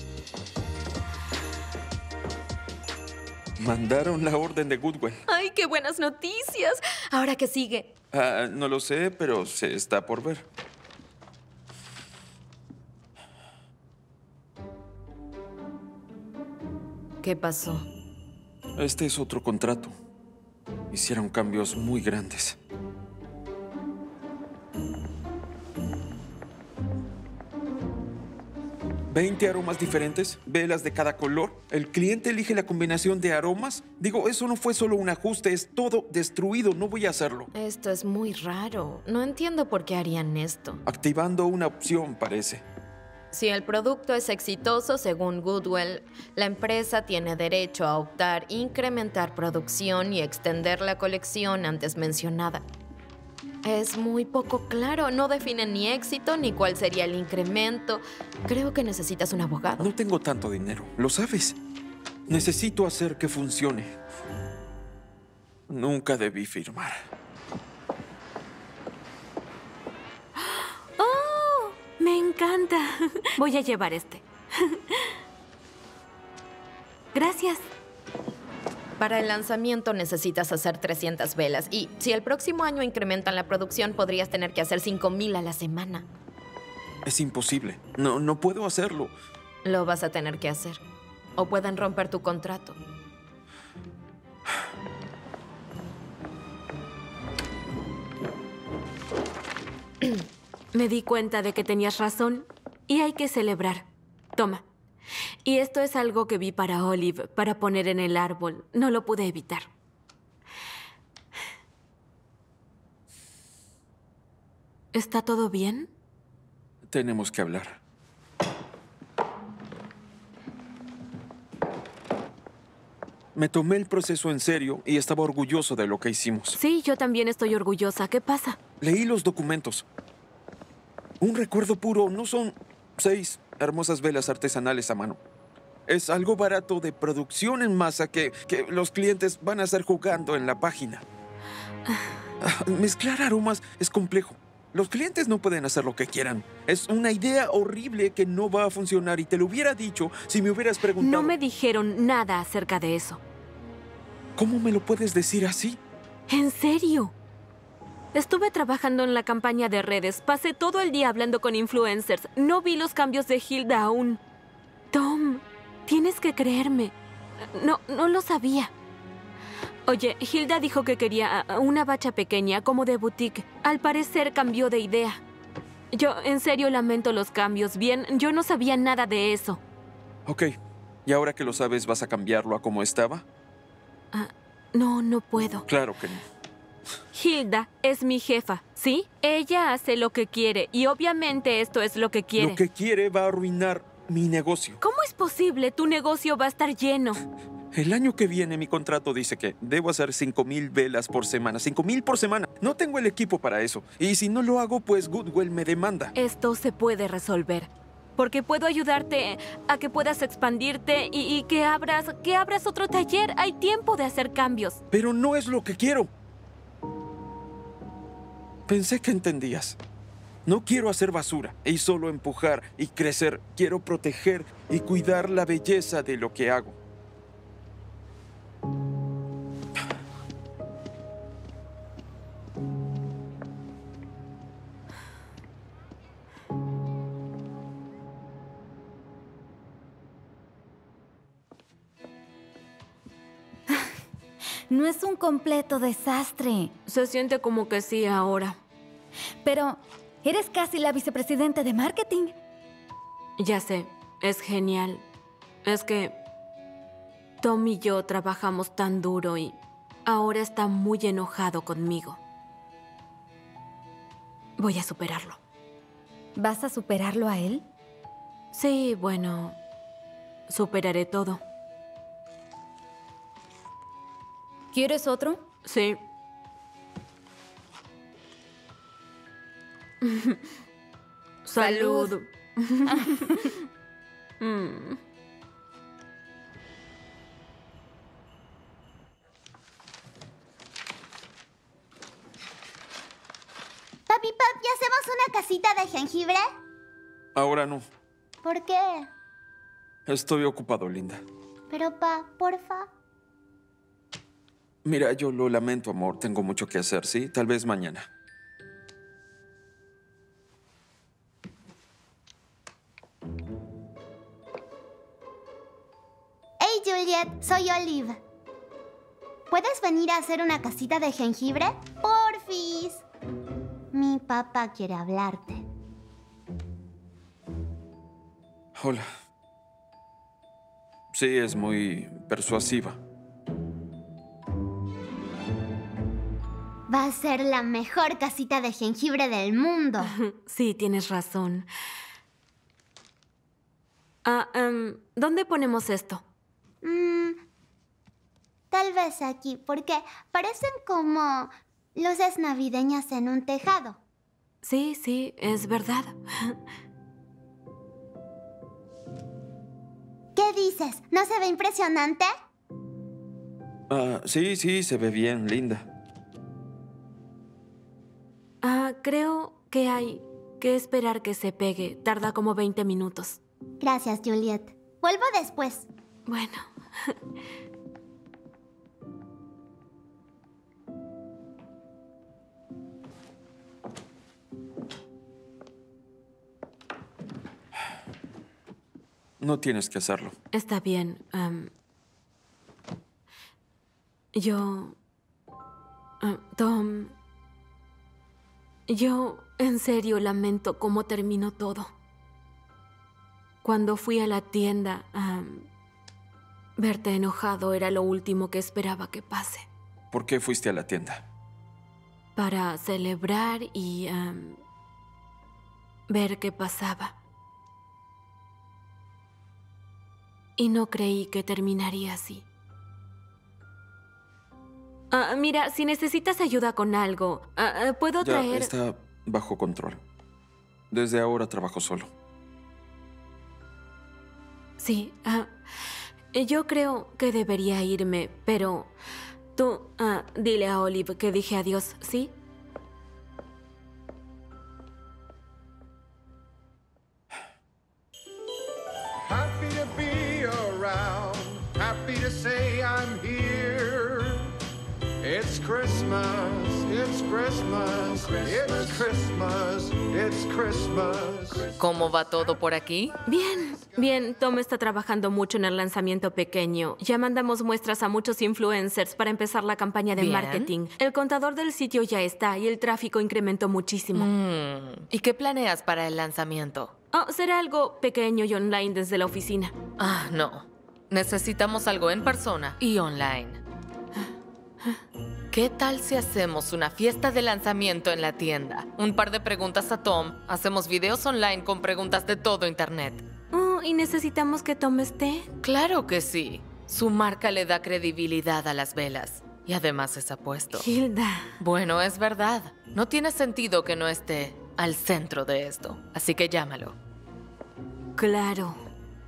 Mandaron la orden de Goodwell. ¡Ay, qué buenas noticias! ¿Ahora qué sigue? Ah, no lo sé, pero se está por ver. ¿Qué pasó? Este es otro contrato. Hicieron cambios muy grandes. ¿veinte aromas diferentes? ¿Velas de cada color? ¿El cliente elige la combinación de aromas? Digo, eso no fue solo un ajuste, es todo destruido. No voy a hacerlo. Esto es muy raro. No entiendo por qué harían esto. Activando una opción, parece. Si el producto es exitoso, según Goodwell, la empresa tiene derecho a optar, incrementar producción y extender la colección antes mencionada. Es muy poco claro. No definen ni éxito ni cuál sería el incremento. Creo que necesitas un abogado. No tengo tanto dinero, lo sabes. Necesito hacer que funcione. Nunca debí firmar. ¡Oh! Me encanta. Voy a llevar este. Gracias. Para el lanzamiento necesitas hacer trescientas velas y si el próximo año incrementan la producción podrías tener que hacer cinco mil a la semana. Es imposible. No, no puedo hacerlo. Lo vas a tener que hacer. O pueden romper tu contrato. Me di cuenta de que tenías razón y hay que celebrar. Toma. Y esto es algo que vi para Olive, para poner en el árbol. No lo pude evitar. ¿Está todo bien? Tenemos que hablar. Me tomé el proceso en serio y estaba orgulloso de lo que hicimos. Sí, yo también estoy orgullosa. ¿Qué pasa? Leí los documentos. Un recuerdo puro. No son seis hermosas velas artesanales a mano. Es algo barato de producción en masa que, que los clientes van a estar jugando en la página. Mezclar aromas es complejo. Los clientes no pueden hacer lo que quieran. Es una idea horrible que no va a funcionar y te lo hubiera dicho si me hubieras preguntado. No me dijeron nada acerca de eso. ¿Cómo me lo puedes decir así? ¿En serio? Estuve trabajando en la campaña de redes. Pasé todo el día hablando con influencers. No vi los cambios de Hilda aún. Tom, tienes que creerme. No, no lo sabía. Oye, Hilda dijo que quería una bacha pequeña, como de boutique. Al parecer cambió de idea. Yo en serio lamento los cambios. Bien, yo no sabía nada de eso. Ok. ¿Y ahora que lo sabes, vas a cambiarlo a como estaba? Ah, no, no puedo. Claro que no. Hilda es mi jefa, ¿sí? Ella hace lo que quiere y obviamente esto es lo que quiere. Lo que quiere va a arruinar mi negocio. ¿Cómo es posible? Tu negocio va a estar lleno. El año que viene mi contrato dice que debo hacer cinco mil velas por semana. cinco mil por semana. No tengo el equipo para eso. Y si no lo hago, pues Goodwill me demanda. Esto se puede resolver. Porque puedo ayudarte a que puedas expandirte y, y que abras, que abras otro taller. Hay tiempo de hacer cambios. Pero no es lo que quiero. Pensé que entendías. No quiero hacer basura y solo empujar y crecer. Quiero proteger y cuidar la belleza de lo que hago. No es un completo desastre. Se siente como que sí ahora. Pero eres casi la vicepresidenta de marketing. Ya sé, es genial. Es que Tom y yo trabajamos tan duro y ahora está muy enojado conmigo. Voy a superarlo. ¿Vas a superarlo a él? Sí, bueno, superaré todo. ¿Quieres otro? Sí. Salud. mm. Papi, papi, ¿hacemos una casita de jengibre? Ahora no. ¿Por qué? Estoy ocupado, Linda. Pero, pa, porfa. Mira, yo lo lamento, amor. Tengo mucho que hacer, ¿sí? Tal vez mañana. Hey, Juliet, soy Olive. ¿Puedes venir a hacer una casita de jengibre? ¡Porfis! Mi papá quiere hablarte. Hola. Sí, es muy persuasiva. Va a ser la mejor casita de jengibre del mundo. Sí, tienes razón. Ah, um, ¿dónde ponemos esto? Mm, tal vez aquí, porque parecen como luces navideñas en un tejado. Sí, sí, es verdad. ¿Qué dices? ¿No se ve impresionante? Ah, sí, sí, se ve bien, Linda. Ah, creo que hay que esperar que se pegue. Tarda como veinte minutos. Gracias, Juliet. Vuelvo después. Bueno. No tienes que hacerlo. Está bien. am, yo... ah, Tom... Yo en serio lamento cómo terminó todo. Cuando fui a la tienda, am, verte enojado era lo último que esperaba que pase. ¿Por qué fuiste a la tienda? Para celebrar y am, ver qué pasaba. Y no creí que terminaría así. Ah, mira, si necesitas ayuda con algo, ah, ah, puedo Ya traer... está bajo control. Desde ahora trabajo solo. Sí, ah, yo creo que debería irme, pero tú ah, dile a Olive que dije adiós, ¿sí? Happy to be around, happy to say I'm here. It's Christmas, it's Christmas, it's Christmas, it's Christmas. ¿Cómo va todo por aquí? Bien, bien. Tom está trabajando mucho en el lanzamiento pequeño. Ya mandamos muestras a muchos influencers para empezar la campaña de Bien. marketing. El contador del sitio ya está y el tráfico incrementó muchísimo. Mm, ¿Y qué planeas para el lanzamiento? Oh, será algo pequeño y online desde la oficina. Ah, no. Necesitamos algo en persona y online. ¿Qué tal si hacemos una fiesta de lanzamiento en la tienda? Un par de preguntas a Tom. Hacemos videos online con preguntas de todo Internet. Oh, ¿y necesitamos que Tom esté? Claro que sí. Su marca le da credibilidad a las velas. Y además es apuesto. Hilda. Bueno, es verdad. No tiene sentido que no esté al centro de esto. Así que llámalo. Claro.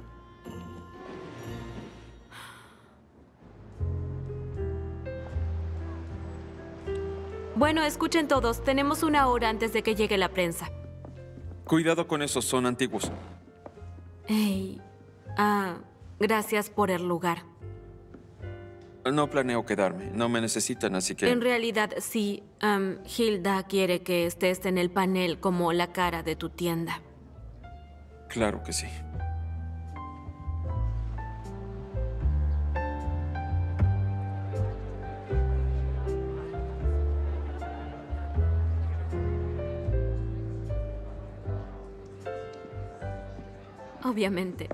Bueno, escuchen todos. Tenemos una hora antes de que llegue la prensa. Cuidado con esos, son antiguos. Hey. Ah, gracias por el lugar. No planeo quedarme. No me necesitan, así que... En realidad, sí. am, Hilda quiere que estés en el panel como la cara de tu tienda. Claro que sí. Obviamente.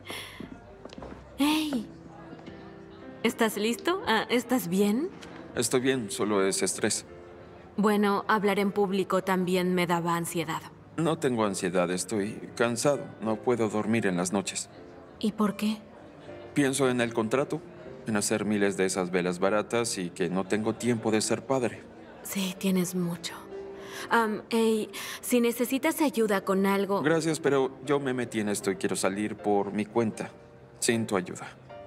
¡Hey! ¿Estás listo? Ah, ¿estás bien? Estoy bien, solo es estrés. Bueno, hablar en público también me daba ansiedad. No tengo ansiedad, estoy cansado. No puedo dormir en las noches. ¿Y por qué? Pienso en el contrato, en hacer miles de esas velas baratas y que no tengo tiempo de ser padre. Sí, tienes mucho. Am, hey, si necesitas ayuda con algo... Gracias, pero yo me metí en esto y quiero salir por mi cuenta, sin tu ayuda.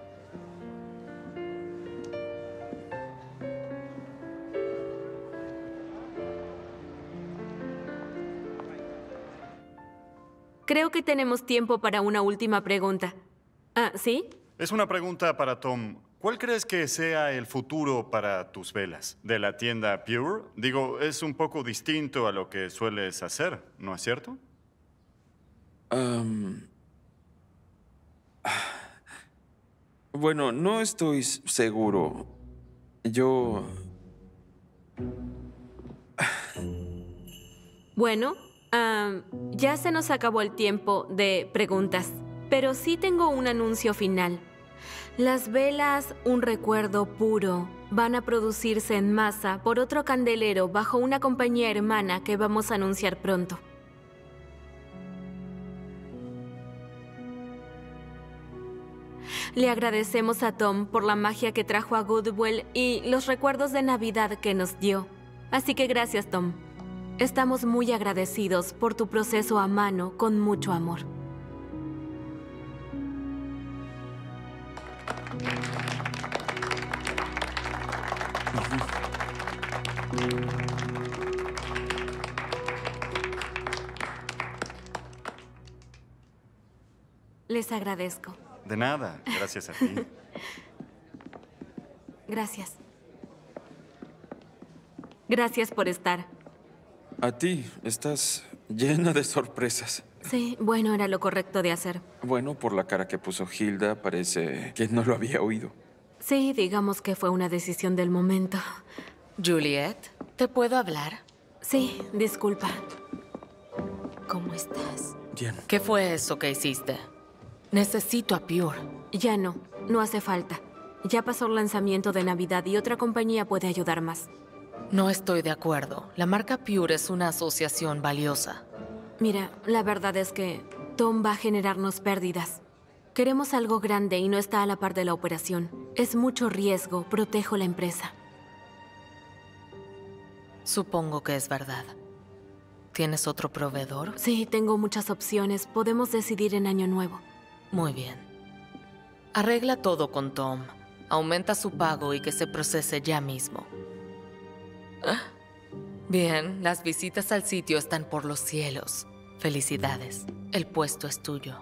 Creo que tenemos tiempo para una última pregunta. Ah, ¿sí? Es una pregunta para Tom. ¿Cuál crees que sea el futuro para tus velas? ¿De la tienda Pure? Digo, es un poco distinto a lo que sueles hacer, ¿no es cierto? Um, bueno, no estoy s- seguro. Yo... Bueno, am, ya se nos acabó el tiempo de preguntas, pero sí tengo un anuncio final. Las velas, un recuerdo puro, van a producirse en masa por otro candelero bajo una compañía hermana que vamos a anunciar pronto. Le agradecemos a Tom por la magia que trajo a Goodwell y los recuerdos de Navidad que nos dio. Así que gracias, Tom. Estamos muy agradecidos por tu proceso a mano con mucho amor. Les agradezco. De nada, gracias a ti. Gracias. Gracias por estar. A ti, estás llena de sorpresas. Sí, bueno, era lo correcto de hacer. Bueno, por la cara que puso Hilda, parece que no lo había oído. Sí, digamos que fue una decisión del momento. Juliet, ¿te puedo hablar? Sí, disculpa. ¿Cómo estás? Bien. ¿Qué fue eso que hiciste? Necesito a Pure. Ya no, no hace falta. Ya pasó el lanzamiento de Navidad y otra compañía puede ayudar más. No estoy de acuerdo. La marca Pure es una asociación valiosa. Mira, la verdad es que Tom va a generarnos pérdidas. Queremos algo grande y no está a la par de la operación. Es mucho riesgo, protejo la empresa. Supongo que es verdad. ¿Tienes otro proveedor? Sí, tengo muchas opciones. Podemos decidir en Año Nuevo. Muy bien. Arregla todo con Tom. Aumenta su pago y que se procese ya mismo. Ah, bien, las visitas al sitio están por los cielos. Felicidades. El puesto es tuyo.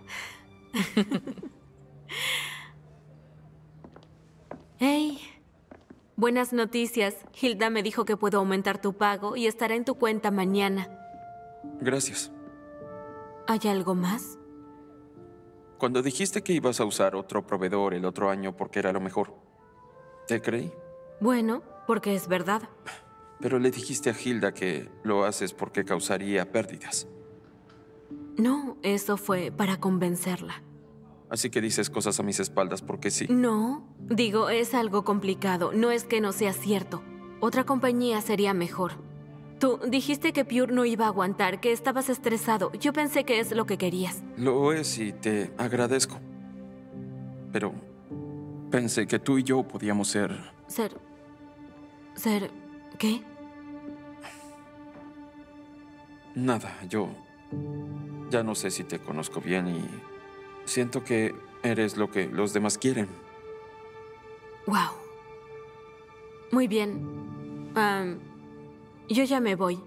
Hey, buenas noticias. Hilda me dijo que puedo aumentar tu pago y estará en tu cuenta mañana. Gracias. ¿Hay algo más? Cuando dijiste que ibas a usar otro proveedor el otro año porque era lo mejor, ¿te creí? Bueno, porque es verdad. Pero le dijiste a Hilda que lo haces porque causaría pérdidas. No, eso fue para convencerla. Así que dices cosas a mis espaldas porque sí. No, digo, es algo complicado. No es que no sea cierto. Otra compañía sería mejor. Tú dijiste que Pure no iba a aguantar, que estabas estresado. Yo pensé que es lo que querías. Lo es y te agradezco. Pero pensé que tú y yo podíamos ser... Ser... ¿Ser qué? Nada, yo ya no sé si te conozco bien y siento que eres lo que los demás quieren. Wow. Muy bien. Am, yo ya me voy.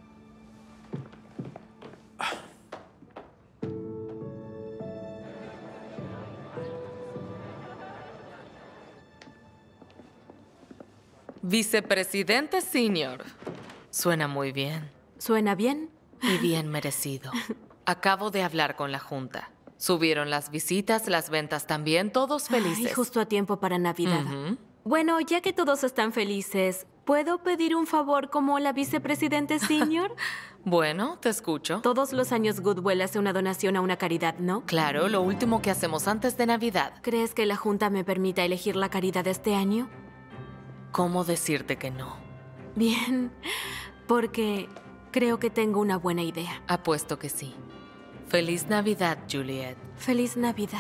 Vicepresidente Senior. Suena muy bien. ¿Suena bien? Y bien merecido. Acabo de hablar con la junta. Subieron las visitas, las ventas también, todos felices. Ay, justo a tiempo para Navidad. Ujú. Bueno, ya que todos están felices, ¿puedo pedir un favor como la vicepresidente senior? Bueno, te escucho. Todos los años Goodwill hace una donación a una caridad, ¿no? Claro, lo último que hacemos antes de Navidad. ¿Crees que la junta me permita elegir la caridad este año? ¿Cómo decirte que no? Bien, porque creo que tengo una buena idea. Apuesto que sí. Feliz Navidad, Juliet. Feliz Navidad.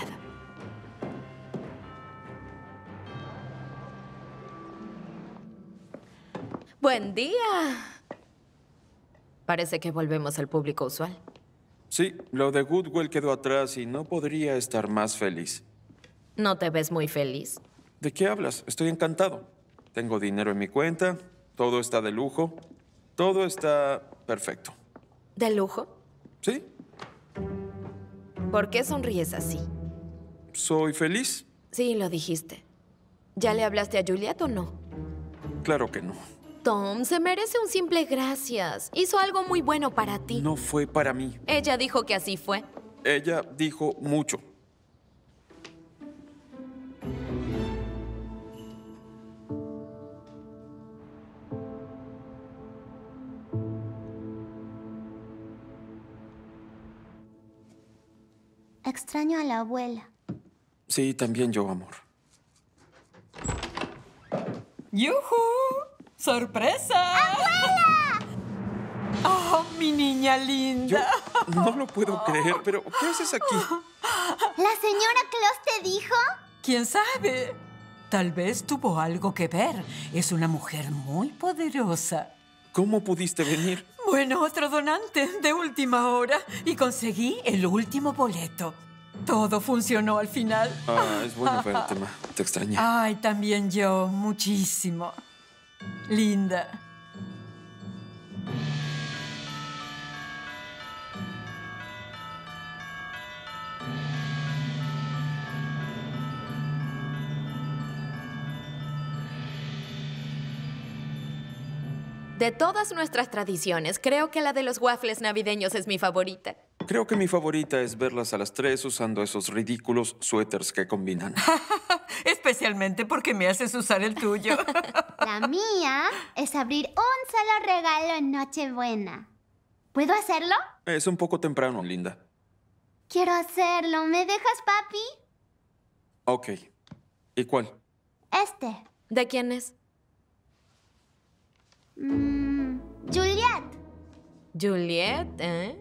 ¡Buen día! Parece que volvemos al público usual. Sí, lo de Goodwill quedó atrás y no podría estar más feliz. ¿No te ves muy feliz? ¿De qué hablas? Estoy encantado. Tengo dinero en mi cuenta, todo está de lujo, todo está perfecto. ¿De lujo? ¿Sí? ¿Por qué sonríes así? ¿Soy feliz? Sí, lo dijiste. ¿Ya le hablaste a Juliet o no? Claro que no. Tom, se merece un simple gracias. Hizo algo muy bueno para ti. No fue para mí. Ella dijo que así fue. Ella dijo mucho. Extraño a la abuela. Sí, también yo, amor. ¡Yujú! ¡Sorpresa! ¡Abuela! ¡Oh, mi niña Yo linda! no lo puedo creer, pero ¿qué haces aquí? ¿La señora Claus te dijo? ¿Quién sabe? Tal vez tuvo algo que ver. Es una mujer muy poderosa. ¿Cómo pudiste venir? Bueno, otro donante de última hora y conseguí el último boleto. Todo funcionó al final. Ah, es bueno verte, ma. Te extrañé. Ay, también yo, muchísimo. Linda. De todas nuestras tradiciones, creo que la de los waffles navideños es mi favorita. Creo que mi favorita es verlas a las tres usando esos ridículos suéteres que combinan. Especialmente porque me haces usar el tuyo. La mía es abrir un solo regalo en Nochebuena. ¿Puedo hacerlo? Es un poco temprano, Linda. Quiero hacerlo. ¿Me dejas, papi? Ok. ¿Y cuál? Este. ¿De quién es? Mm, Juliet. Juliet, ¿eh?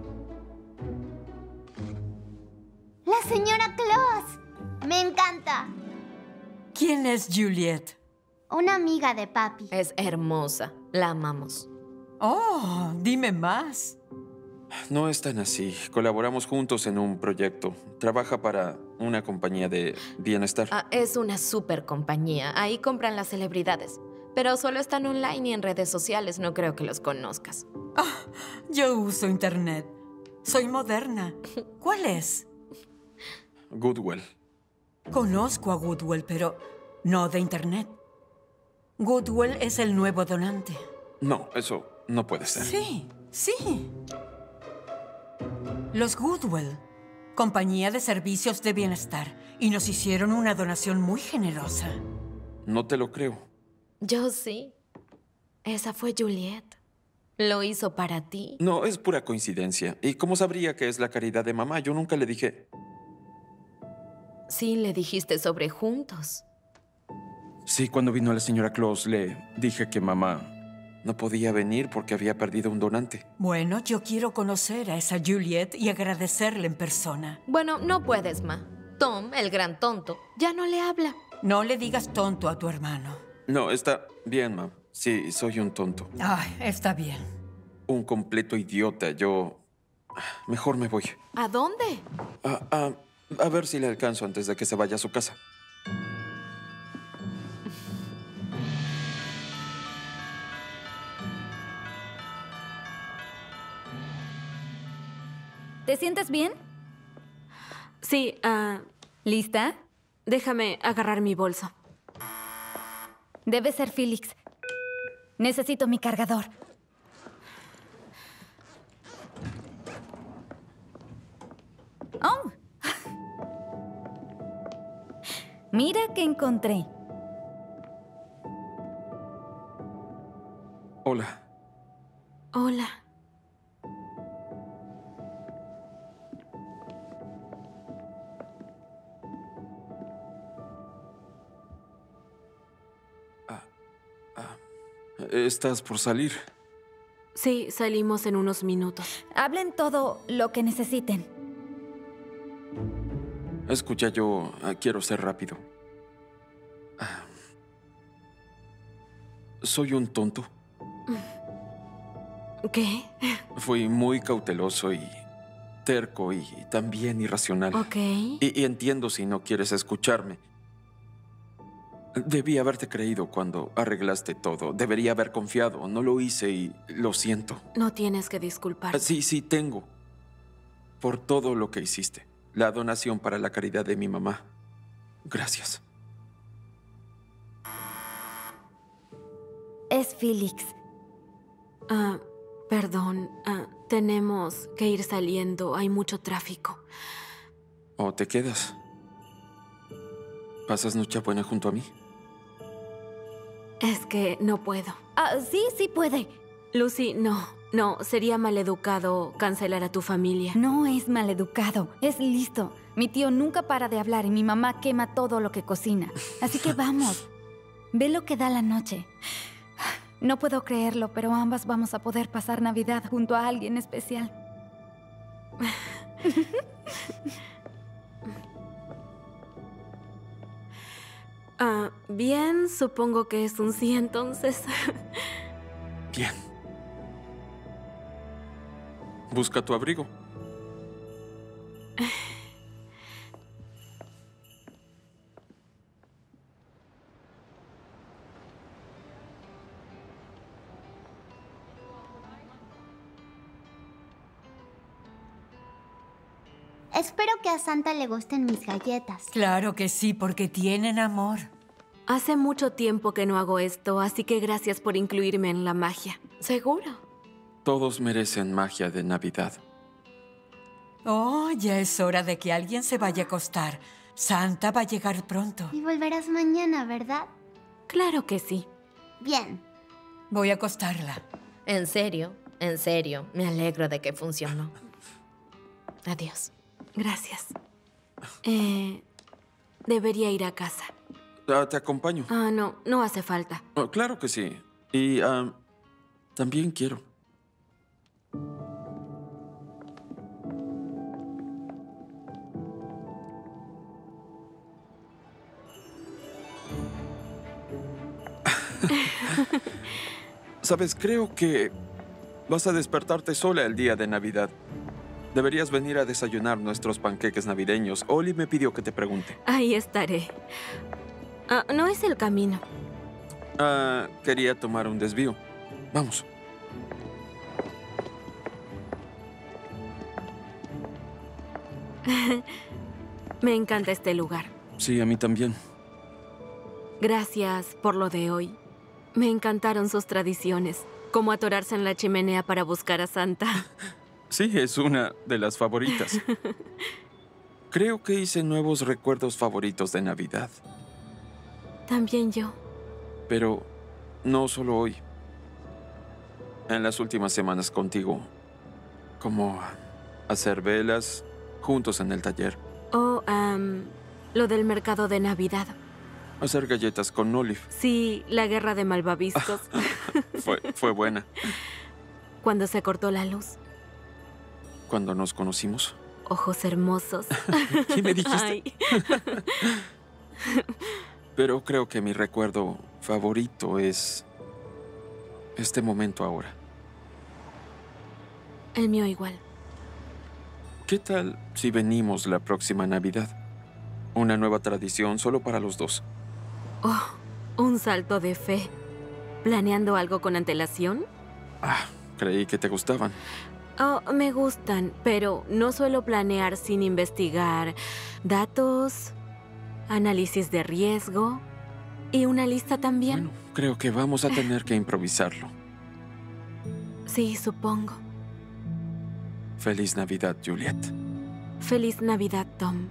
La señora Claus. Me encanta. ¿Quién es Juliet? Una amiga de papi. Es hermosa. La amamos. Oh, dime más. No es tan así. Colaboramos juntos en un proyecto. Trabaja para una compañía de bienestar. Ah, es una super compañía. Ahí compran las celebridades. Pero solo están online y en redes sociales. No creo que los conozcas. Ah, yo uso internet. Soy moderna. ¿Cuál es? Goodwell. Conozco a Goodwell, pero no de internet. Goodwell es el nuevo donante. No, eso no puede ser. Sí, sí. Los Goodwell, compañía de servicios de bienestar, y nos hicieron una donación muy generosa. No te lo creo. Yo sí. Esa fue Juliet. Lo hizo para ti. No, es pura coincidencia. ¿Y cómo sabría que es la caridad de mamá? Yo nunca le dije... Sí, le dijiste sobre juntos. Sí, cuando vino la señora Claus le dije que mamá no podía venir porque había perdido un donante. Bueno, yo quiero conocer a esa Juliet y agradecerle en persona. Bueno, no puedes, Ma. Tom, el gran tonto, ya no le habla. No le digas tonto a tu hermano. No, está bien, ma. Sí, soy un tonto. Ay, está bien. Un completo idiota. Yo... Mejor me voy. ¿A dónde? A, a, a ver si le alcanzo antes de que se vaya a su casa. ¿Te sientes bien? Sí, ah, ¿Lista? déjame agarrar mi bolso. Debe ser Felix. Necesito mi cargador. Oh. Mira que encontré. Hola. Hola. ¿Estás por salir? Sí, salimos en unos minutos. Hablen todo lo que necesiten. Escucha, yo ah, quiero ser rápido. Ah. Soy un tonto. ¿Qué? Fui muy cauteloso y terco y también irracional. Ok. Y, y entiendo si no quieres escucharme. Debí haberte creído cuando arreglaste todo. Debería haber confiado. No lo hice y lo siento. No tienes que disculparte. Sí, sí, tengo. Por todo lo que hiciste. La donación para la caridad de mi mamá. Gracias. Es Felix. Ah, perdón. Ah, tenemos que ir saliendo. Hay mucho tráfico. ¿O te quedas? ¿Pasas Nochebuena junto a mí? Es que no puedo. Ah, sí, sí puede. Lucy, no. No, sería maleducado cancelar a tu familia. No es maleducado, es listo. Mi tío nunca para de hablar y mi mamá quema todo lo que cocina. Así que vamos. Ve lo que da la noche. No puedo creerlo, pero ambas vamos a poder pasar Navidad junto a alguien especial. Ah, bien, supongo que es un sí entonces. Bien. Busca tu abrigo. Espero que a Santa le gusten mis galletas. Claro que sí, porque tienen amor. Hace mucho tiempo que no hago esto, así que gracias por incluirme en la magia. ¿Seguro? Todos merecen magia de Navidad. Oh, ya es hora de que alguien se vaya a acostar. Santa va a llegar pronto. Y volverás mañana, ¿verdad? Claro que sí. Bien. Voy a acostarla. En serio, en serio. Me alegro de que funcionó. Adiós. Gracias. Eh, debería ir a casa. Ah, te acompaño. Ah, no, no hace falta. Oh, claro que sí. Y ah, también quiero. Sabes, creo que vas a despertarte sola el día de Navidad. Deberías venir a desayunar nuestros panqueques navideños. Oli me pidió que te pregunte. Ahí estaré. Ah, no es el camino. Ah, quería tomar un desvío. Vamos. Me encanta este lugar. Sí, a mí también. Gracias por lo de hoy. Me encantaron sus tradiciones, como atorarse en la chimenea para buscar a Santa. Sí, es una de las favoritas. Creo que hice nuevos recuerdos favoritos de Navidad. También yo. Pero no solo hoy. En las últimas semanas contigo. Como hacer velas juntos en el taller. Oh, um, lo del mercado de Navidad. Hacer galletas con Olive. Sí, la guerra de malvaviscos. fue, fue buena. Cuando se cortó la luz. Cuando nos conocimos. Ojos hermosos. ¿Qué me dijiste? Ay. Pero creo que mi recuerdo favorito es este momento ahora. El mío igual. ¿Qué tal si venimos la próxima Navidad? Una nueva tradición solo para los dos. Oh, un salto de fe. ¿Planeando algo con antelación? Ah, creí que te gustaban. Oh, me gustan, pero no suelo planear sin investigar datos, análisis de riesgo y una lista también. Bueno, creo que vamos a tener que improvisarlo. Sí, supongo. Feliz Navidad, Juliet. Feliz Navidad, Tom.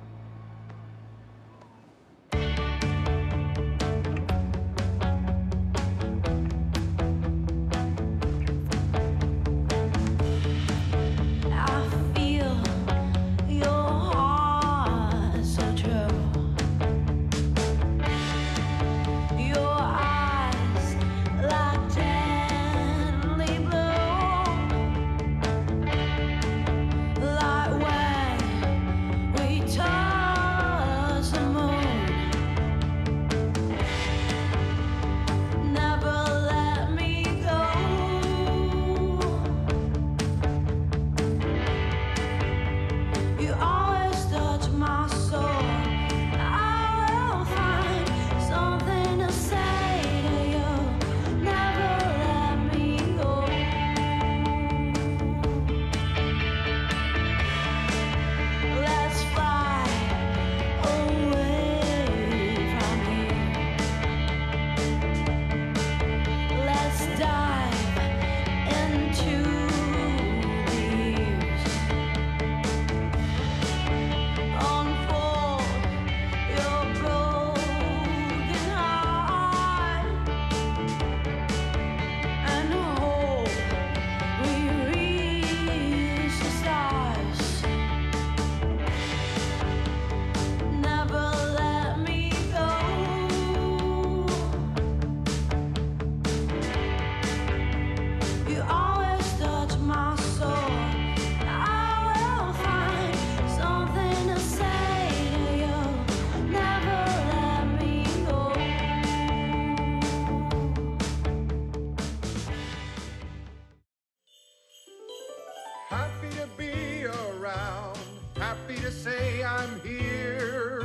Happy to be around, happy to say I'm here.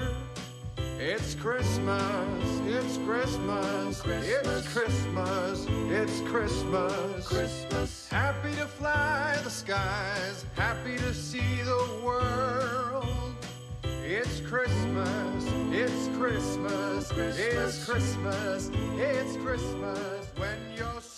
It's Christmas, it's Christmas, it's Christmas, it's Christmas, Christmas. Happy to fly the skies, happy to see the world. It's Christmas, it's Christmas, it's Christmas, it's Christmas when you're